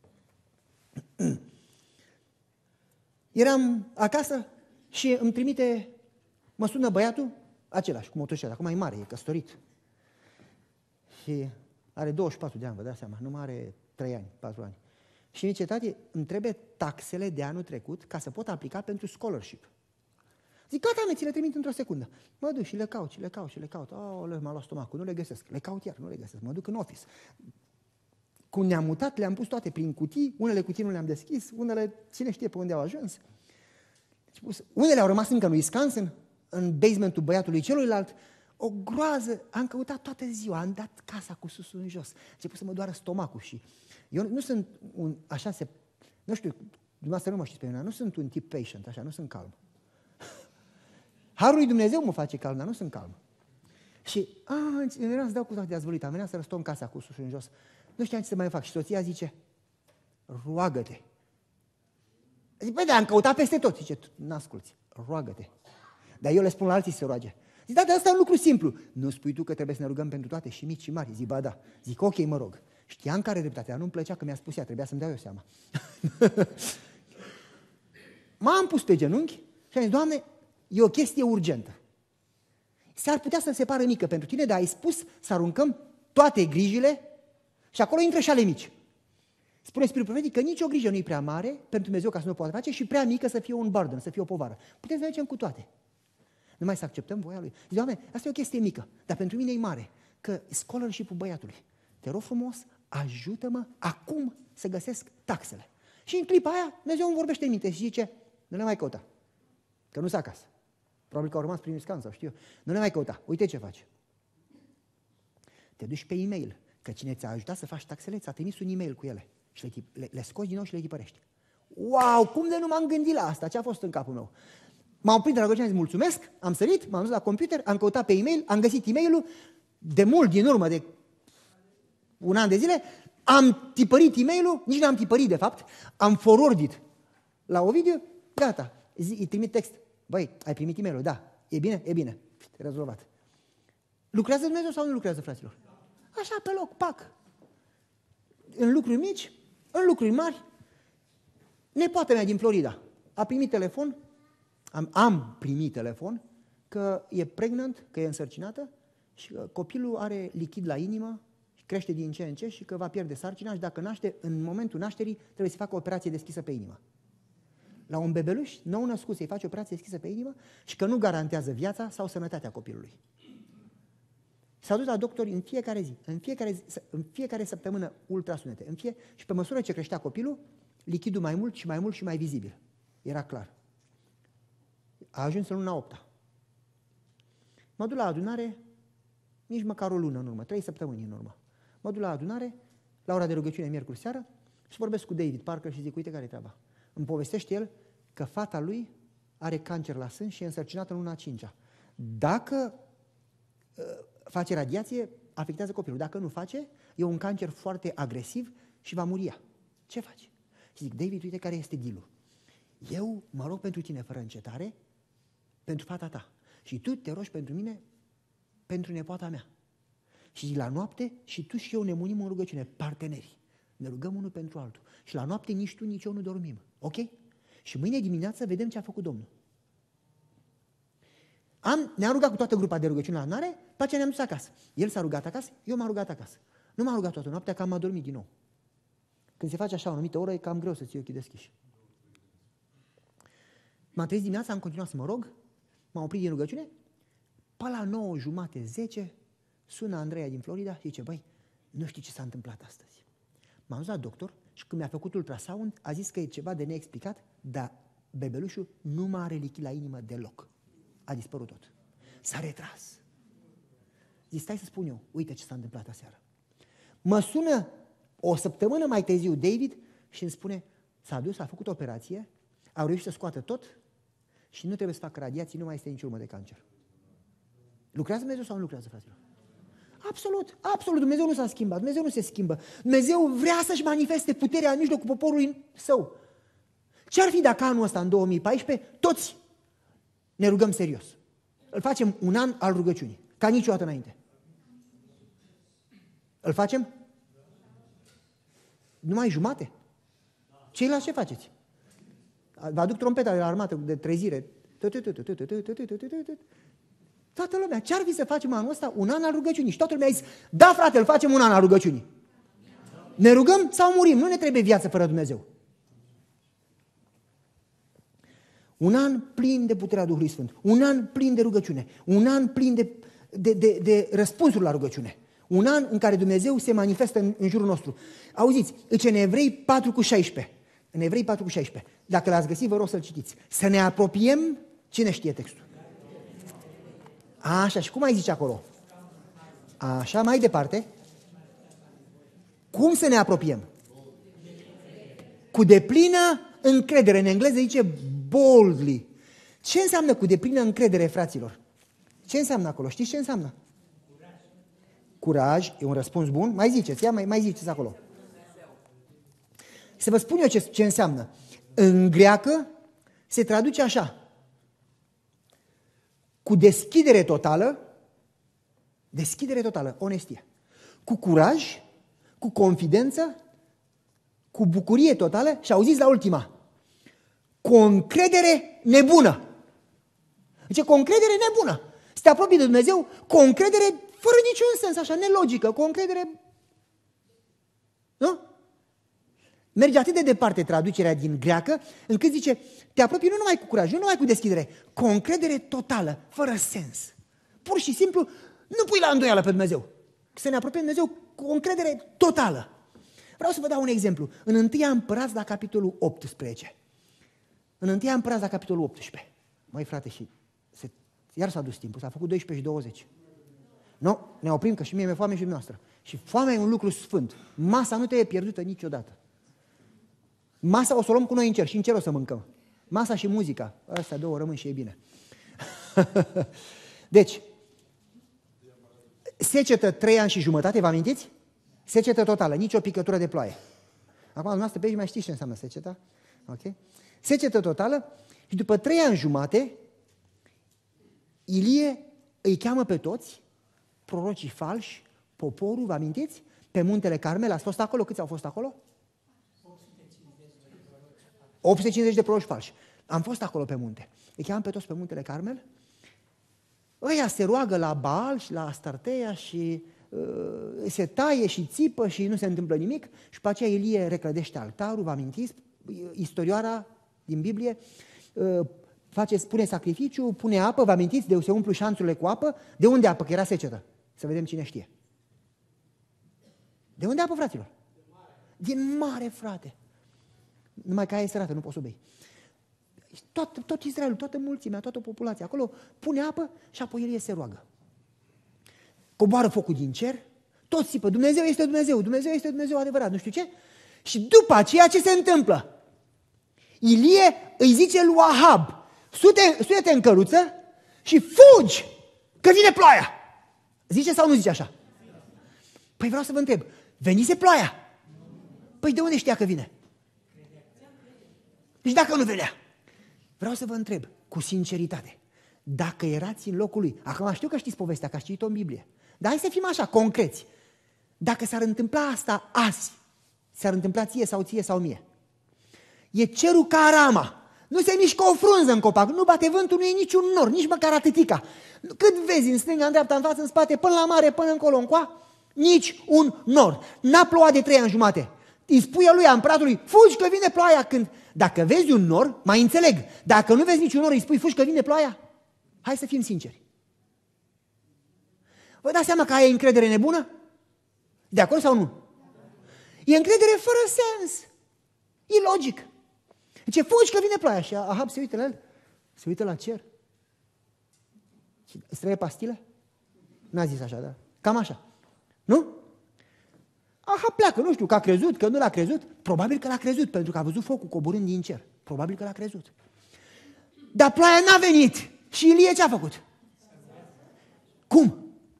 Eram acasă și îmi trimite, mă sună băiatul, același, cu motocicletă, acum e mare, e căsătorit. Și are 24 de ani, vă dați seama, nu mai are 3 ani, 4 ani. Și zice, tati, îmi trebuie taxele de anul trecut ca să pot aplica pentru scholarship. Zic, gata, ți le trimit într-o secundă. Mă duc și le caut, și le caut, și le caut. Aoleu, m-a luat stomacul, nu le găsesc. Le caut iar, nu le găsesc. Mă duc în office. Când ne-am mutat, le-am pus toate prin cutii, unele cutii nu le-am deschis, unele, cine știe pe unde au ajuns. Unele au rămas încă în Wisconsin, în basementul băiatului celuilalt. O groază, am căutat toată ziua, am dat casa cu susul în jos. A început să mă doară stomacul și eu nu sunt un, așa se, nu știu, dumneavoastră nu mă știți pe mine, nu sunt un tip patient, așa, nu sunt calm. Harul lui Dumnezeu mă face calm, dar nu sunt calm. Și, veneam să dau cu toate de azvăluit, am venit să răstom casa cu susul în jos. Nu știam ce să mai fac și soția zice, roagă-te. Zic, băi, dar am căutat peste tot. Zice, n-asculți, roagă-te. Dar eu le spun la alții să se roage. Zic, da, dar asta e un lucru simplu. Nu spui tu că trebuie să ne rugăm pentru toate, și mici și mari? Zic, ba da. Zic, ok, mă rog. Știam care dreptate, dar nu-mi plăcea că mi-a spus ea, trebuia să-mi dau eu seama. M-am pus pe genunchi și am zis, Doamne, e o chestie urgentă. S-ar putea să se pară mică pentru tine, dar ai spus să aruncăm toate grijile și acolo intră și ale mici. Spune Spiritul Profetic că nicio grijă nu e prea mare pentru Dumnezeu ca să nu o poată face și prea mică să fie un burden, să fie o povară. Putem să mergem cu toate. Numai să acceptăm voia Lui. Zice, Doamne, asta e o chestie mică, dar pentru mine e mare, că scholarship-ul băiatului. Te rog frumos, ajută-mă acum să găsesc taxele. Și în clipa aia, Dumnezeu îmi vorbește în minte și zice, nu le mai căuta, că nu-s acasă. Probabil că au rămas prin Wisconsin, știu eu. Nu le mai căuta. Uite ce faci. Te duci pe e-mail, că cine ți-a ajutat să faci taxele, ți-a trimis un e-mail cu ele. Și le scoți din nou și le tipărești. Wow, cum de nu m-am gândit la asta? Ce a fost în capul meu? M-am oprit de la rugăciune, am zis mulțumesc, am sărit, m-am dus la computer, am căutat pe e-mail, am găsit e-mailul, de mult din urmă, de un an de zile, am tipărit e-mailul, nici n-am tipărit de fapt, am forwardit la Ovidiu, gata, îi trimit text. Băi, ai primit e-mail-ul? Da. E bine? E bine. Rezolvat. Lucrează Dumnezeu sau nu lucrează, fraților? Așa, pe loc, pac. În lucruri mici, în lucruri mari. Nepoata mea din Florida a primit telefon, am primit telefon, că e pregnant, că e însărcinată și că copilul are lichid la inimă, crește din ce în ce și că va pierde sarcina și dacă naște, în momentul nașterii, trebuie să facă o operație deschisă pe inimă. La un bebeluș nou născut să-i faci o operație deschisă pe inimă și că nu garantează viața sau sănătatea copilului. S-a dus la doctor în fiecare zi, în fiecare săptămână ultrasunete, și pe măsură ce creștea copilul, lichidul mai mult și mai mult și mai vizibil. Era clar. A ajuns în luna 8-a. Mă duc la adunare, nici măcar o lună în urmă, 3 săptămâni în urmă. Mă duc la adunare, la ora de rugăciune miercuri seară și vorbesc cu David Parker și zic, uite care e treaba. Îmi povestește el că fata lui are cancer la sân și e însărcinată în luna 5-a. Dacă face radiație, afectează copilul. Dacă nu face, e un cancer foarte agresiv și va muri ea. Ce faci? Și zic, David, uite care este deal-ul. Eu mă rog pentru tine fără încetare, pentru fata ta. Și tu te rogi pentru mine, pentru nepoata mea. Și zic, la noapte și tu și eu ne munim în rugăciune, parteneri. Ne rugăm unul pentru altul. Și la noapte nici tu, nici eu nu dormim. Ok? Și mâine dimineață vedem ce a făcut Domnul. Ne-am rugat cu toată grupa de rugăciune la adunare, pe aceea ne-am dus acasă. El s-a rugat acasă, eu m-am rugat acasă. Nu m-am rugat toată noaptea, că am adormit din nou. Când se face așa o anumită oră, e cam greu să ții ochii deschiși. M-am trezit dimineața, am continuat să mă rog, m-am oprit din rugăciune, pe la 9:30, 10, sună Andreea din Florida și zice, băi, nu știi ce s-a întâmplat astăzi. M-am dus la doctor și când mi-a făcut ultrasound, a zis că e ceva de neexplicat, dar bebelușul nu mai are lichid la inimă deloc. A dispărut tot. S-a retras. Zic, stai să spun eu, uite ce s-a întâmplat aseară. Mă sună o săptămână mai târziu David și îmi spune, s-a dus, a făcut operație, au reușit să scoată tot și nu trebuie să facă radiații, nu mai este nici urmă de cancer. Lucrează Dumnezeu sau nu lucrează, fraților? Absolut, absolut. Dumnezeu nu s-a schimbat, Dumnezeu nu se schimbă. Dumnezeu vrea să-și manifeste puterea în mijlocul poporului său. Ce-ar fi dacă anul ăsta, în 2014, toți ne rugăm serios? Îl facem un an al rugăciunii, ca niciodată înainte. Îl facem? Numai jumate? Ceilalți ce faceți? Vă aduc trompeta de la armată de trezire. Toată lumea, ce-ar fi să facem anul ăsta un an al rugăciunii? Și toată lumea a zis, da frate, îl facem un an al rugăciunii. Ne rugăm sau murim? Nu ne trebuie viață fără Dumnezeu. Un an plin de puterea Duhului Sfânt. Un an plin de rugăciune. Un an plin de răspunsuri la rugăciune. Un an în care Dumnezeu se manifestă în jurul nostru. Auziți, în Evrei 4:16. În Evrei 4:16. Dacă l-ați găsit, vă rog să-l citiți. Să ne apropiem, cine știe textul? Așa, și cum mai zice acolo? Așa, mai departe. Cum să ne apropiem? Cu deplină încredere. În engleză zice boldly. Ce înseamnă cu deplină încredere, fraților? Ce înseamnă acolo? Știți ce înseamnă? Curaj, e un răspuns bun. Mai ziceți, mai ziceți acolo. Să vă spun eu ce înseamnă. În greacă se traduce așa. Cu deschidere totală, onestie. Cu curaj, cu confidență, cu bucurie totală și auziți la ultima. Cu o încredere nebună. Deci cu o încredere nebună. Să te apropii de Dumnezeu cu o încredere fără niciun sens, așa, nelogică, cu o încredere... Nu? Merge atât de departe traducerea din greacă, încât zice, te apropii nu numai cu curaj, nu numai cu deschidere, cu o încredere totală, fără sens. Pur și simplu, nu pui la îndoială pe Dumnezeu. Să ne apropiem de Dumnezeu cu o încredere totală. Vreau să vă dau un exemplu. În 1 Împărați, la capitolul 18. În 1 Împărați, la capitolul 18. Măi, frate, iar s-a dus timpul, s-a făcut 12 și 20. Nu, ne oprim, că și mie mi-e foame și noastră. Și foamea e un lucru sfânt. Masa nu trebuie pierdută niciodată. Masa o să o luăm cu noi în cer și în cer o să mâncăm. Masa și muzica. Astea două rămân și e bine. Deci, secetă 3 ani și jumătate, vă amintiți? Secetă totală, nici o picătură de ploaie. Acum, dumneavoastră pe aici mai știți ce înseamnă seceta? Ok? Secetă totală și după 3 ani jumate, Ilie îi cheamă pe toți, prorocii falși, poporul, vă amintiți? Pe muntele Carmel, ați fost acolo? Câți au fost acolo? 850 de proroci falși. Am fost acolo pe munte. Îi cheamă pe toți pe muntele Carmel. Ăia se roagă la Baal și la Astarteia și se taie și țipă și nu se întâmplă nimic. Și pe aceea Ilie reclădește altarul, vă amintiți? Istorioara din Biblie pune sacrificiu, pune apă, vă amintiți? Se umplu șanțurile cu apă. De unde apă? Că era secetă. Să vedem cine știe. De unde apă, fraților? Din mare, frate. Numai că aia e sărată, nu poți să o bei. Tot Israelul, toată mulțimea, toată populația acolo pune apă și apoi Ilie se roagă. Coboară focul din cer, toți țipă, Dumnezeu este Dumnezeu, Dumnezeu este Dumnezeu adevărat, nu știu ce. Și după aceea ce se întâmplă? Ilie îi zice lui Ahab, suie-te în căruță și fugi, că vine ploaia. Zice sau nu zice așa? Păi vreau să vă întreb, venise ploaia? Păi de unde știa că vine? Deci dacă nu venea, vreau să vă întreb, cu sinceritate, dacă erați în locul lui, acum știu că știți povestea, că ați citit-o în Biblie, dar hai să fim așa, concreți. Dacă s-ar întâmpla asta azi, s-ar întâmpla ție sau mie, e cerul ca Arama, nu se mișcă o frunză în copac, nu bate vântul, nu e niciun nor, nici măcar atâtica. Cât vezi în stânga, în dreapta, în față, în spate, până la mare, până încolo, încoa, nici un nor. N-a plouat de 3 ani jumate. Îi spui lui împăratului, fugi că vine ploaia. Când, dacă vezi un nor, mai înțeleg. Dacă nu vezi niciun nor, îi spui, fugi că vine ploaia. Hai să fim sinceri. Vă dați seama că aia e încredere nebună? De acord sau nu? E încredere fără sens. E logic. Zice, fugi că vine ploaia. Și Ahab se uită la el, se uită la cer. Și îți trebuie pastile? N-a zis așa, da? Cam așa. Nu? Ahab pleacă, nu știu, că a crezut, că nu l-a crezut. Probabil că l-a crezut, pentru că a văzut focul coborând din cer. Probabil că l-a crezut. Dar ploaia n-a venit. Și Ilie ce a făcut? Cum?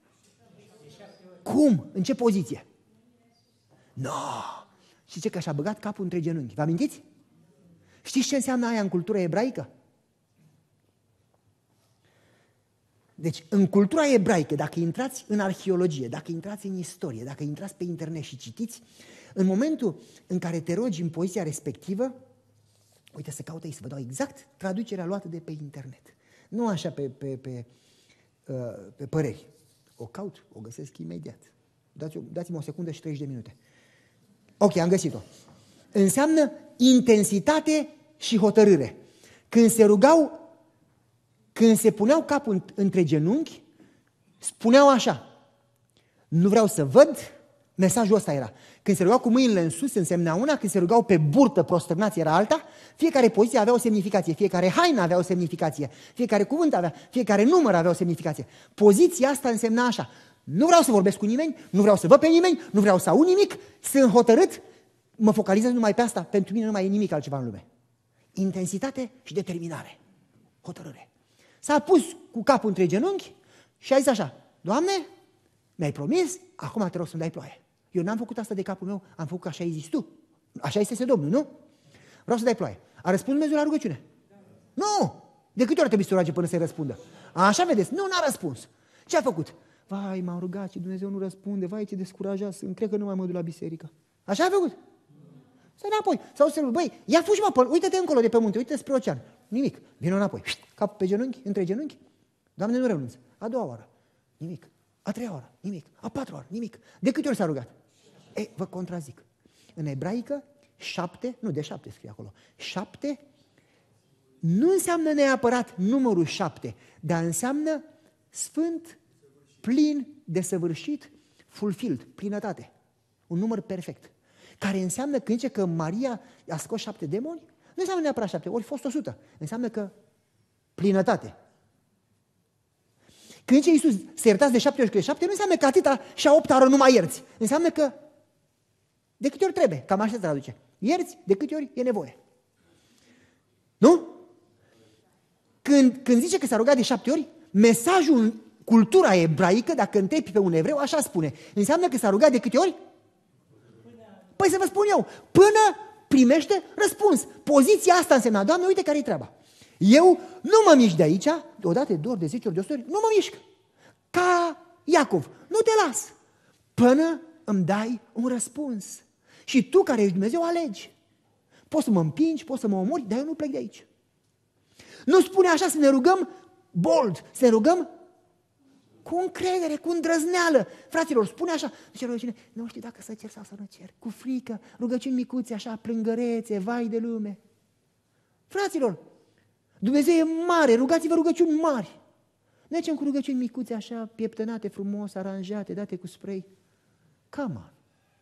Cum? În ce poziție? No! Și ce că și-a băgat capul între genunchi. Vă amintiți? Știți ce înseamnă aia în cultura ebraică? Deci, în cultura ebraică, dacă intrați în arheologie, dacă intrați în istorie, dacă intrați pe internet și citiți, în momentul în care te rogi în poziția respectivă, uite, să caut aici, să vă dau exact traducerea luată de pe internet. Nu așa pe păreri. O caut, o găsesc imediat. Dați-mi o secundă și 30 de minute. Ok, am găsit-o. Înseamnă intensitate și hotărâre. Când se rugau, când se puneau capul între genunchi, spuneau așa, nu vreau să văd, mesajul ăsta era. Când se rugau cu mâinile în sus, însemna una, când se rugau pe burtă, prostărnați, era alta, fiecare poziție avea o semnificație, fiecare haină avea o semnificație, fiecare cuvânt avea, fiecare număr avea o semnificație. Poziția asta însemna așa, nu vreau să vorbesc cu nimeni, nu vreau să văd pe nimeni, nu vreau să aud nimic, sunt hotărât, mă focalizez numai pe asta, pentru mine nu mai e nimic altceva în lume. Intensitate și determinare, hotărâre. S-a pus cu capul între genunchi și a zis așa, Doamne, mi-ai promis, acum te rog să-mi dai ploaie. Eu n-am făcut asta de capul meu, am făcut că așa ai zis tu. Așa este Domnul, nu? Vreau să dai ploaie. A răspuns Dumnezeu la rugăciune? Nu! De câte ori trebuie să roage până să-i răspundă? Așa vedeți, nu, n-a răspuns. Ce a făcut? Vai, m-am rugat și Dumnezeu nu răspunde, vai, ce descurajat sunt, cred că nu mai mă duc la biserică. Așa a făcut? Să înapoi. Sau să băi, ia fugi mă, uite-te încolo de pe munte, uite-te spre ocean. Nimic. Vino înapoi. Cap pe genunchi, între genunchi. Doamne, nu renunț. A doua oară. Nimic. A treia oară. Nimic. A patra oară. Nimic. De câte ori s-a rugat? Vă contrazic. În ebraică, 7, nu de 7 scrie acolo, 7 nu înseamnă neapărat numărul 7, dar înseamnă sfânt, plin, desăvârșit, fulfilled, plinătate. Un număr perfect. Care înseamnă că zice că Maria a scos 7 demoni, nu înseamnă neapărat 7, ori fost 100. Înseamnă că plinătate. Când zice Iisus să iertați de 7 ori câte 7, nu înseamnă că atâta și a 8-a oră nu mai ierți. Înseamnă că de câte ori trebuie, cam așa se traduce. Ierți de câte ori e nevoie. Nu? Când zice că s-a rugat de 7 ori, mesajul în cultura ebraică, dacă întrebi pe un evreu, așa spune. Înseamnă că s-a rugat de câte ori? Păi să vă spun eu, până primește răspuns. Poziția asta însemna, Doamne, uite care-i treaba. Eu nu mă mișc de aici, odată, de 2 ori, de 10 ori, de 100 ori, nu mă mișc. Ca Iacov, nu te las până îmi dai un răspuns. Și tu care ești Dumnezeu alegi. Poți să mă împingi, poți să mă omori, dar eu nu plec de aici. Nu spune așa să ne rugăm bold, să ne rugăm cu încredere, cu îndrăzneală. Fraților, spune așa, zice rugăciune, nu știu dacă să cer sau să nu cer, cu frică, rugăciuni micuțe, așa, plângărețe, vai de lume. Fraților, Dumnezeu e mare, rugați-vă rugăciuni mari. Nu zicem cu rugăciuni micuțe, așa, pieptănate, frumos, aranjate, date cu spray. Come on.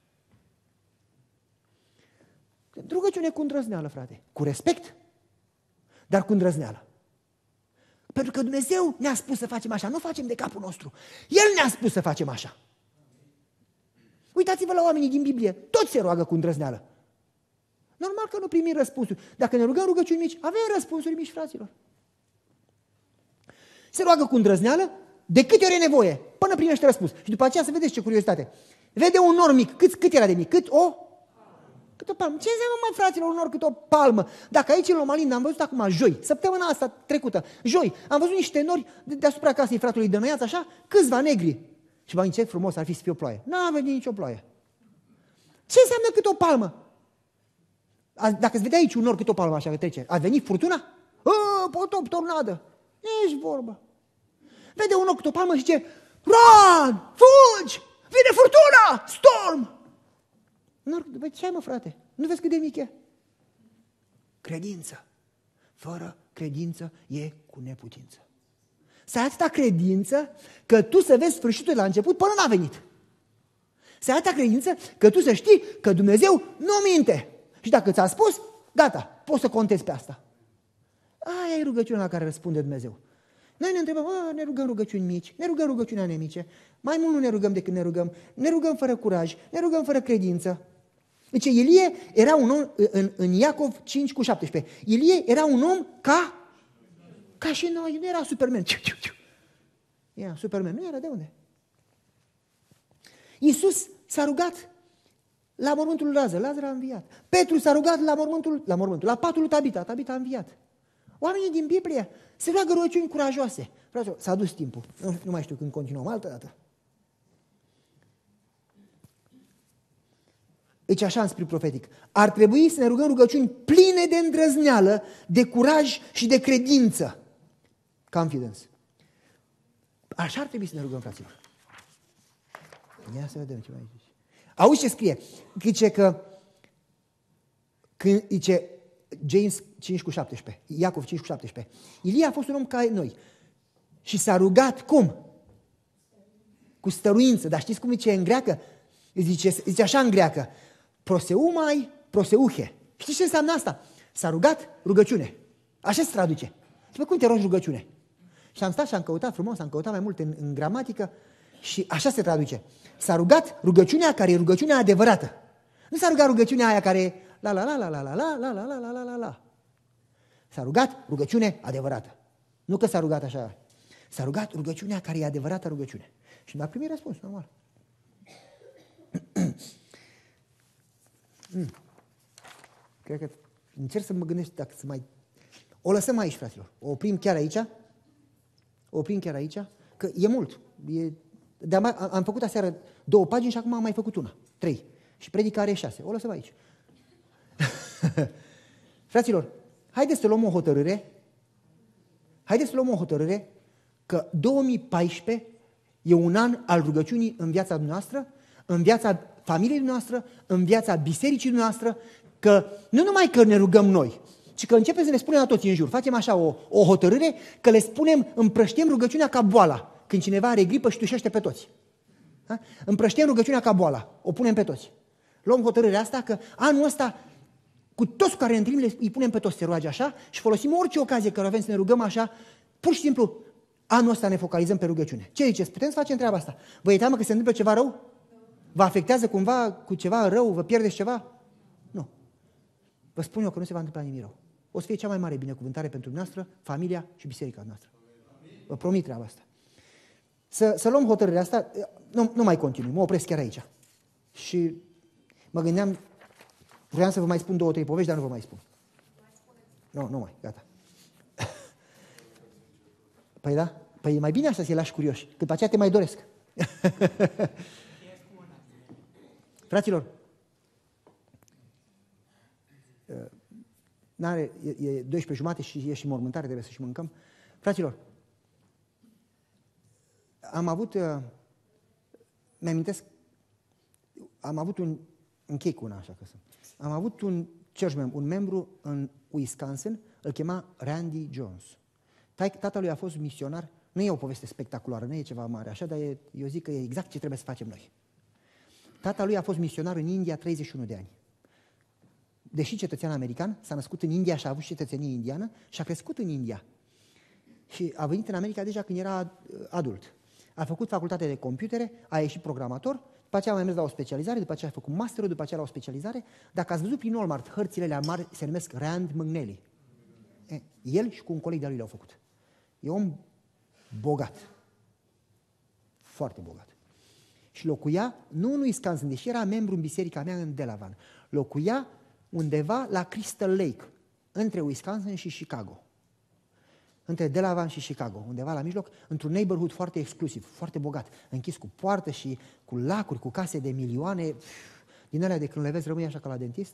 Rugăciune cu îndrăzneală, frate, cu respect, dar cu îndrăzneală. Pentru că Dumnezeu ne-a spus să facem așa, nu facem de capul nostru. El ne-a spus să facem așa. Uitați-vă la oamenii din Biblie, toți se roagă cu îndrăzneală. Normal că nu primim răspunsuri. Dacă ne rugăm rugăciuni mici, avem răspunsuri mici, fraților. Se roagă cu îndrăzneală, de câte ori e nevoie, până primește răspuns. Și după aceea să vedeți ce curiozitate. Vede un nor mic, cât era de mic? Cât o palmă. Ce înseamnă, mă, fraților, un nor cât o palmă? Dacă aici în Lomalind am văzut acum joi, săptămâna asta trecută, joi, am văzut niște nori deasupra casei fratului Dămăiaț, așa, câțiva negri. Și m-am ce frumos ar fi să fie o ploaie. N-a venit nicio ploaie. Ce înseamnă cât o palmă? Dacă îți vedea aici un nor cât o palmă așa că trece, a venit furtuna? Potop, tornadă. Nici vorbă. Vede un nor cât o palmă și zice, run, fugi, vine furtuna, storm. Nor, ce ai, mă, frate? Nu vezi cât de mic e? Credință. Fără credință e cu neputință. Să ai atâta credință că tu să vezi sfârșitul de la început până n-a venit. Să ai atâta credință că tu să știi că Dumnezeu nu minte. Și dacă ți-a spus, gata, poți să contezi pe asta. Aia e rugăciunea la care răspunde Dumnezeu. Noi ne întrebăm, ne rugăm rugăciuni mici, ne rugăm rugăciunea nemice, mai mult nu ne rugăm decât ne rugăm fără curaj, ne rugăm fără credință. Deci Ilie era un om, în Iacov 5:17, Ilie era un om ca și noi, nu era Superman. Era Superman, nu era, de unde? Iisus s-a rugat la mormântul lui Lazar, Lazar a înviat. Petru s-a rugat la patul lui Tabita, Tabita a înviat. Oamenii din Biblie se roagă rugăciuni curajoase. Fraților, s-a dus timpul, nu mai știu când continuăm, altă dată. Deci așa în spirit profetic. Ar trebui să ne rugăm rugăciuni pline de îndrăzneală, de curaj și de credință. Confidence. Așa ar trebui să ne rugăm, fraților. Ia să vedem ce mai zice. Auzi ce scrie? Zice James 5:17, Iacov 5:17. Ilie a fost un om ca noi și s-a rugat cum? Cu stăruință. Dar știți cum zice în greacă? Zice așa în greacă. Proseumai, proseuche. Știți ce înseamnă asta? S-a rugat rugăciune. Așa se traduce. Și cum te rogi rugăciune? Și am stat și am căutat frumos, am căutat mai mult în gramatică și așa se traduce. S-a rugat rugăciunea care e rugăciunea adevărată. Nu s-a rugat rugăciunea aia care e la la la la la la la la la la la la la. S-a rugat rugăciune adevărată. Nu că s-a rugat așa. S-a rugat rugăciunea care e adevărată rugăciune. Și mi-a primit răspuns, normal. Cred că încerc să mă gândesc dacă să mai... O lăsăm aici, fraților. O oprim chiar aici. Că e mult. Am făcut aseară 2 pagini și acum am mai făcut 3. Și predica are 6. O lăsăm aici. Fraților, haideți să luăm o hotărâre că 2014 e un an al rugăciunii în viața noastră, în viața familiei noastre, în viața bisericii noastre, că nu numai că ne rugăm noi, ci că începem să ne spunem la toți în jur. Facem așa o hotărâre că le spunem, împrăștiem rugăciunea ca boala, când cineva are gripă și tușește pe toți. Da? Împrăștiem rugăciunea ca boala, o punem pe toți. Luăm hotărârea asta că anul ăsta, cu toți cu care ne întâlnim, îi punem pe toți să se roage așa și folosim orice ocazie care avem să ne rugăm așa, pur și simplu, anul ăsta ne focalizăm pe rugăciune. Ce ziceți? Putem să facem treaba asta? Vă e teamă că se întâmplă ceva rău? Vă afectează cumva cu ceva rău? Vă pierdeți ceva? Nu. Vă spun eu că nu se va întâmpla nimic rău. O să fie cea mai mare binecuvântare pentru noastră, familia și biserica noastră. Vă promit treaba asta. Să luăm hotărârea asta, nu mai continui, mă opresc chiar aici. Și mă gândeam, vreau să vă mai spun 2-3 povești, dar nu vă mai spun. Nu mai, gata. Păi da, păi e mai bine așa să-i lași curioși, că după aceea te mai doresc. Fraților, e 12:30 și e și mormântare, trebuie să și mâncăm. Fraților, am avut, mi-amintesc, am avut închei cu una așa că am avut un membru în Wisconsin, îl chema Randy Jones. Tatălui a fost misionar, nu e o poveste spectaculoară, nu e ceva mare așa, dar eu zic că e exact ce trebuie să facem noi. Tatălui a fost misionar în India 31 de ani. Deși cetățean american, s-a născut în India și a avut cetățenie indiană și a crescut în India. Și a venit în America deja când era adult. A făcut facultate de computere, a ieșit programator, după aceea a mai mers la o specializare, după aceea a făcut masterul, după aceea la o specializare. Dacă ați văzut prin Walmart, hărțile alea mari se numesc Rand McNally. El și cu un coleg de-al lui le-au făcut. E om bogat. Foarte bogat. Și locuia, nu în Wisconsin, deși era membru în biserica mea în Delavan, locuia undeva la Crystal Lake, între Wisconsin și Chicago. Între Delavan și Chicago, undeva la mijloc, într-un neighborhood foarte exclusiv, foarte bogat, închis cu poartă și cu lacuri, cu case de milioane, din alea de când le vezi rămâi așa ca la dentist.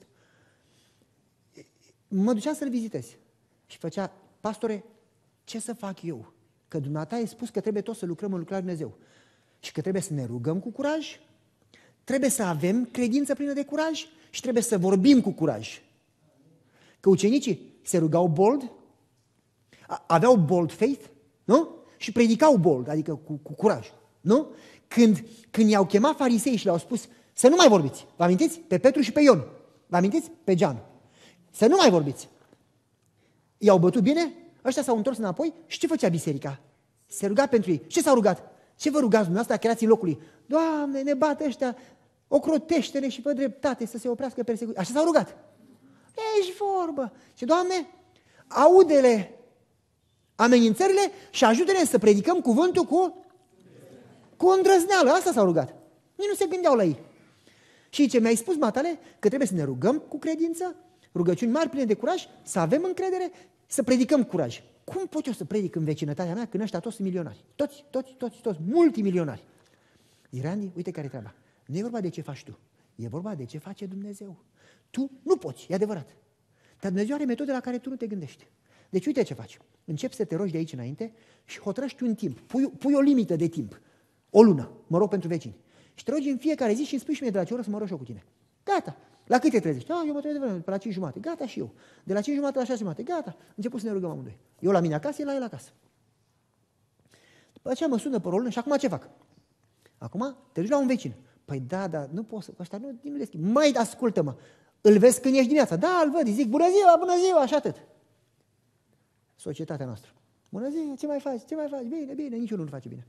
Mă duceam să-l vizitez și făcea, pastore, ce să fac eu? Că dumneata ai spus că trebuie tot să lucrăm în lucrarea lui Dumnezeu și că trebuie să ne rugăm cu curaj, trebuie să avem credință plină de curaj și trebuie să vorbim cu curaj. Că ucenicii se rugau bold, aveau bold faith, nu? Și predicau bold, adică cu curaj, nu? Când i-au chemat farisei și le-au spus să nu mai vorbiți, vă amintiți? Pe Petru și pe Ion, vă amintiți? Pe Gian. Să nu mai vorbiți. I-au bătut bine, ăștia s-au întors înapoi și ce făcea biserica? Se ruga pentru ei. Ce s-au rugat? Ce vă rugați dumneavoastră că erați în locului? Doamne, ne bat ăștia, ocrotește-ne și fă dreptate să se oprească persecuția. Așa s-au rugat. Ești vorbă. Și Doamne, aude-le amenințările și ajută-ne să predicăm cuvântul cu îndrăzneală. Asta s-au rugat. Nici nu se gândeau la ei. Și ce mi-ai spus, matale, că trebuie să ne rugăm cu credință, rugăciuni mari, pline de curaj, să avem încredere, să predicăm curaj. Cum pot eu să predic în vecinătatea mea când ăștia toți sunt milionari? Toți, multimilionari. Zic, Randy, uite care e treaba. Nu e vorba de ce faci tu, e vorba de ce face Dumnezeu. Tu nu poți, e adevărat. Dar Dumnezeu are metode la care tu nu te gândești. Deci uite ce faci. Începi să te rogi de aici înainte și hotărăști un timp. Pui o limită de timp. O lună, mă rog pentru vecini. Și te rogi în fiecare zi și îmi spui și mie de la ce oră să mă rog și eu cu tine. Gata. La cât te trezești? Eu mă trezesc de pe la 5:30. Gata și eu. De la 5:30 la 6:30. Gata. Început să ne rugăm amândoi. Eu la mine acasă, el la el acasă. După aceea mă sună pe o lună și acum ce fac? Acum te duci la un vecin. Păi da, nu pot să, ăștia nu le schimb. Mai ascultă-mă. Îl vezi când ești dimineața? Da, îl văd, îi zic bună ziua, și atât. Societatea noastră. Bună ziua, ce mai faci? Bine, niciunul nu face bine.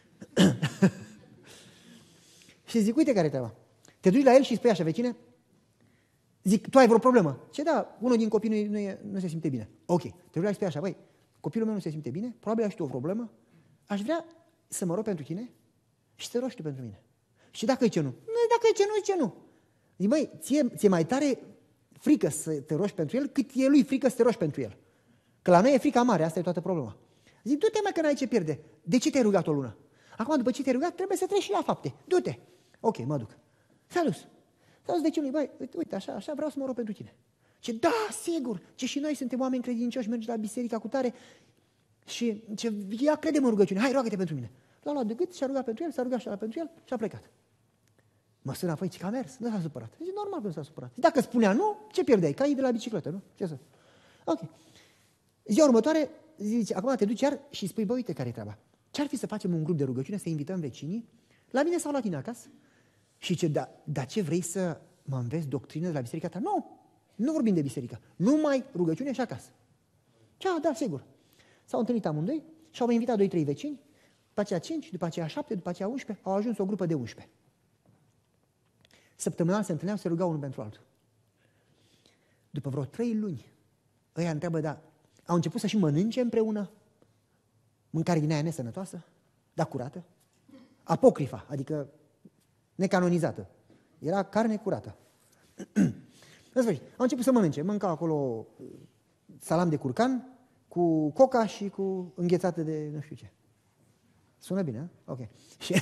Și zic, uite care e treaba. Te duci la el și îi spui așa, vecine, zic, tu ai vreo problemă? Ce da, unul din copii nu se simte bine. Ok, te duci la el și îi spui așa, băi, copilul meu nu se simte bine, probabil ai și tu o problemă, aș vrea să mă rog pentru tine și să te rogi tu pentru mine. Și dacă e ce nu? Dacă e ce nu, e ce nu. Zic, băi, ție mai tare frică să te rogi pentru el, cât e lui frică să te rogi pentru el. Că la noi e frica mare, asta e toată problema. Zic, du-te mai că n-ai ce pierde. De ce te-ai rugat o lună? Acum, după ce te-ai rugat, trebuie să treci și la fapte. Du-te. Ok, mă duc. S-a dus de ce nu-i, băi, uite, așa vreau să mă rog pentru tine. Ce da, sigur, ce și noi suntem oameni credincioși, mergi la biserica cu tare și ce, ia crede-mă în rugăciune, hai, roagă-te pentru mine. L-a luat de gât, și-a rugat pentru el, s-a rugat și-a pentru el și a plecat. Mă sună apoi, că a mers, nu s-a supărat. Zic, normal că nu s-a supărat. Dacă spunea nu, ce pierdeai? Caii de la bicicletă, nu? Ce să? Ok. Ziua următoare, zice, acum te duci iar și spui, bă, uite care e treaba. Ce-ar fi să facem un grup de rugăciune, să invităm vecinii, la mine sau la tine acasă? Și ce, da ce vrei să mă înveți doctrină de la biserica ta? Nu vorbim de biserică. Numai rugăciune și acasă. Da, sigur. S-au întâlnit amândoi și au mai invitat 2-3 vecini, după aceea 5, după aceea 7, după aceea 11, au ajuns o grupă de 11. Săptămânal se întâlneau, se rugau unul pentru altul. După vreo 3 luni, ăia întreabă, au început să și mănânce împreună, mâncare din aia nesănătoasă, dar curată, apocrifa, adică necanonizată. Era carne curată. În sfârșit, au început să mănânce. Mâncau acolo salam de curcan, cu coca și cu înghețată de nu știu ce. Sună bine, a? Ok.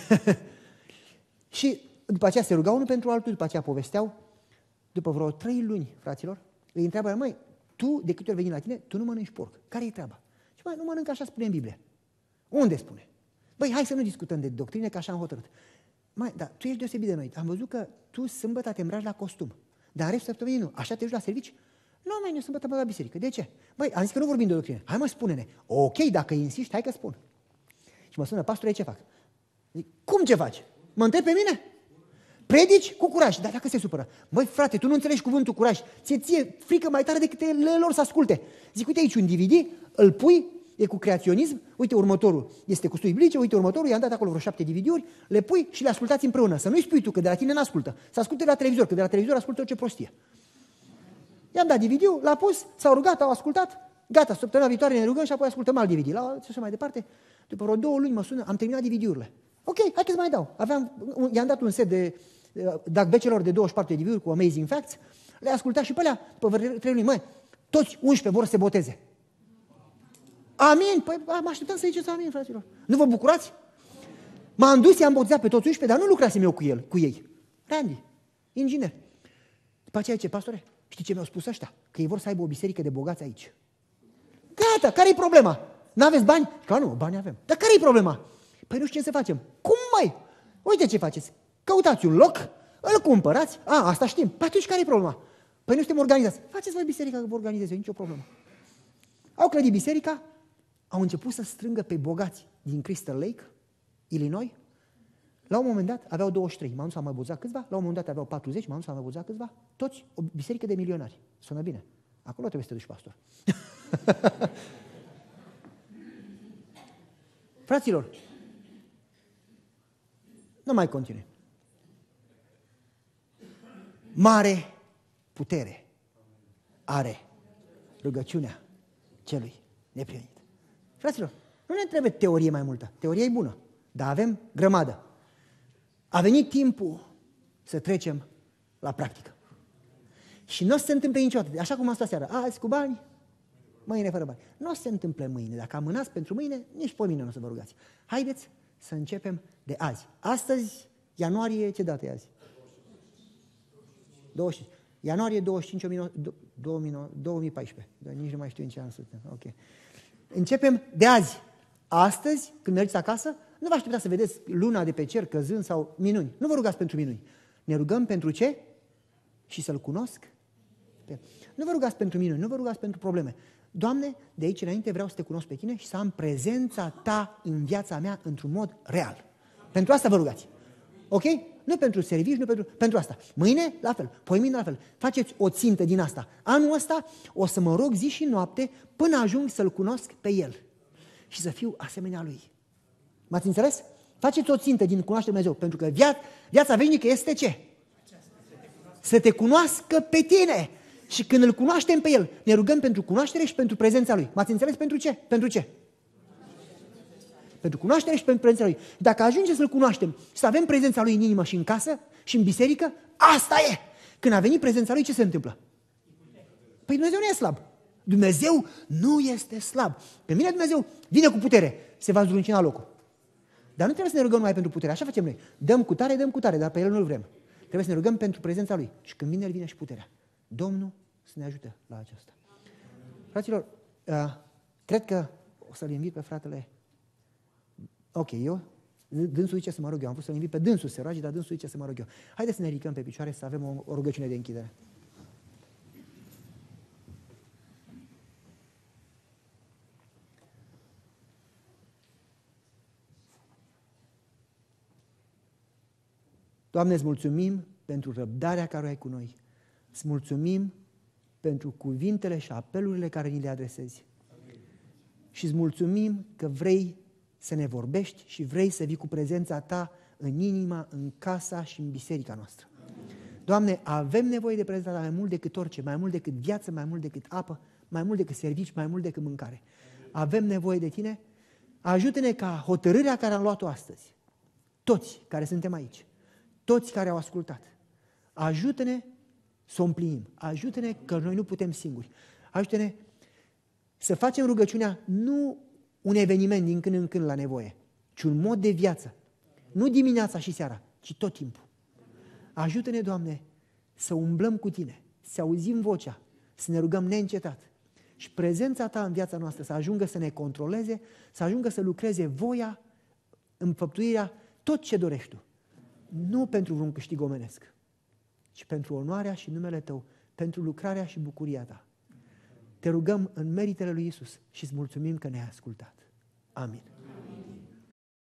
Și după aceea se rugau unul pentru altul, după aceea povesteau. După vreo 3 luni, fraților, îi întreabă, măi, tu, de câte ori veni la tine, tu nu mănânci porc. Care-i treaba? Și măi, nu mănânc, așa spune în Biblie. Unde spune? Băi, hai să nu discutăm de doctrine, că așa am hotărât. Măi, dar tu ești deosebit de noi. Am văzut că tu sâmbătă te îmbraci la costum, dar restul săptămânii nu. Așa te duci la servici? Nu, mai eu sâmbătă mă la biserică. De ce? Băi, am zis că nu vorbim de doctrine. Hai mă, spune-ne. Ok, dacă insiști, hai că spun. Și mă sună, pastore, ce fac? Zic, cum ce faci? Mă întreb pe mine? Predici cu curaj. Dar dacă se supără, băi frate, tu nu înțelegi cuvântul curaj. Ție frică mai tare decât le lor să asculte. Zic, uite aici un DVD, îl pui, e cu creaționism, uite următorul este cu studii biblice, uite următorul, i-am dat acolo vreo 7 DVD-uri, le pui și le ascultați împreună. Să nu-i spui tu că de la tine n-ascultă, să asculte de la televizor, că de la televizor ascultă orice prostie. I-am dat DVD-ul, l-a pus, s-au rugat, au ascultat, gata, săptămâna viitoare ne rugăm și apoi ascultăm alt DVD. Și așa mai departe, după vreo 2 luni mă sună, am terminat DVD-urile. Ok, hai că-ți mai dau. I-am dat un set de Doug Batchelor de 24 de DVD-uri cu Amazing Facts, le-a ascultat și pe alea, pe 3 luni, măi, toți 11 vor să se boteze. Amin, păi mă așteptam să ziceți amin, fraților. Nu vă bucurați? M-am dus, i-am botezat pe toți 11, dar nu lucrasem eu cu ei. Randy, inginer. După aceea ce, pastore, știi ce mi-au spus ăștia? Că ei vor să aibă o biserică de bogați aici. Gata, care-i problema? N-aveți bani? Că nu, bani avem. Dar care-i problema? Păi nu știu ce să facem. Cum mai? Uite ce faceți. Căutați un loc, îl cumpărați. Asta știm. Păi atunci care-i problema? Păi nu suntem organizați. Faceți voi biserica că vă organizeze, nicio problemă. Au clădit biserica, au început să strângă pe bogați din Crystal Lake, Illinois. La un moment dat aveau 23, m-am dus să mai botezat câțiva, la un moment dat aveau 40, m-am dus să mai botezat câțiva, toți o biserică de milionari. Sună bine. Acolo trebuie să te duci, pastor. Fraților, nu mai continui. Mare putere are rugăciunea celui neprimit. Fraților, nu ne trebuie teorie mai multă. Teoria e bună, dar avem grămadă. A venit timpul să trecem la practică. Și nu o să se întâmple niciodată. Așa cum am stat seara, azi cu bani, mâine fără bani. Nu o să se întâmple mâine. Dacă amânați pentru mâine, nici pe mine nu o să vă rugați. Haideți să începem de azi. Astăzi, ianuarie, ce dată e azi? 25. Ianuarie 25 2014. Dar nici nu mai știu în ce an suntem. Ok. Începem de azi. Astăzi, când mergeți acasă, nu vă așteptați să vedeți luna de pe cer căzând sau minuni. Nu vă rugați pentru minuni. Ne rugăm pentru ce? Și să-L cunosc? Nu vă rugați pentru minuni, nu vă rugați pentru probleme. Doamne, de aici înainte vreau să te cunosc pe tine și să am prezența ta în viața mea într-un mod real. Pentru asta vă rugați. Ok? Nu pentru servici, nu pentru asta. Mâine, la fel. Poimâine, la fel. Faceți o țintă din asta. Anul ăsta o să mă rog zi și noapte până ajung să-L cunosc pe El și să fiu asemenea Lui. M-ați înțeles? Faceți o țintă din cunoașterea Dumnezeu, pentru că viața veșnică este ce? Să te cunoască pe tine. Și când îl cunoaștem pe El, ne rugăm pentru cunoaștere și pentru prezența Lui. M-ați înțeles pentru ce? Pentru ce? Pentru cunoaștere și pentru prezența Lui. Dacă ajungem să-L cunoaștem, să avem prezența Lui în inimă și în casă și în biserică, asta e! Când a venit prezența Lui, ce se întâmplă? Păi Dumnezeu nu e slab. Dumnezeu nu este slab. Pe mine Dumnezeu vine cu putere. Se va zdruncina locul. Dar nu trebuie să ne rugăm numai pentru putere. Așa facem noi. Dăm cu tare, dar pe El nu-L vrem. Trebuie să ne rugăm pentru prezența Lui. Și când vine El, vine și puterea. Domnul să ne ajute la aceasta. Fraților, cred că o să-l invit pe fratele. Ok, dânsul zice să mă rog eu. Am vrut să-l invit pe dânsul să se roage, dar dânsul zice să mă rog eu. Haideți să ne ridicăm pe picioare să avem o rugăciune de închidere. Doamne, îți mulțumim pentru răbdarea care o ai cu noi. Îți mulțumim pentru cuvintele și apelurile care ni le adresezi. Și îți mulțumim că vrei să ne vorbești și vrei să vii cu prezența Ta în inima, în casa și în biserica noastră. Doamne, avem nevoie de prezența Ta mai mult decât orice, mai mult decât viață, mai mult decât apă, mai mult decât servici, mai mult decât mâncare. Avem nevoie de Tine. Ajută-ne ca hotărârea care am luat-o astăzi, toți care suntem aici, toți care au ascultat, ajută-ne să o împlinim. Ajută-ne că noi nu putem singuri. Ajută-ne Să facem rugăciunea nu un eveniment din când în când la nevoie, ci un mod de viață. Nu dimineața și seara, ci tot timpul. Ajută-ne, Doamne, să umblăm cu Tine, să auzim vocea, să ne rugăm neîncetat. Și prezența Ta în viața noastră să ajungă să ne controleze, să ajungă să lucreze voia, înfăptuirea, tot ce dorești Tu. Nu pentru vreun câștig omenesc, ci pentru onoarea și numele Tău, pentru lucrarea și bucuria Ta. Te rugăm în meritele lui Iisus și îți mulțumim că ne-ai ascultat. Amin.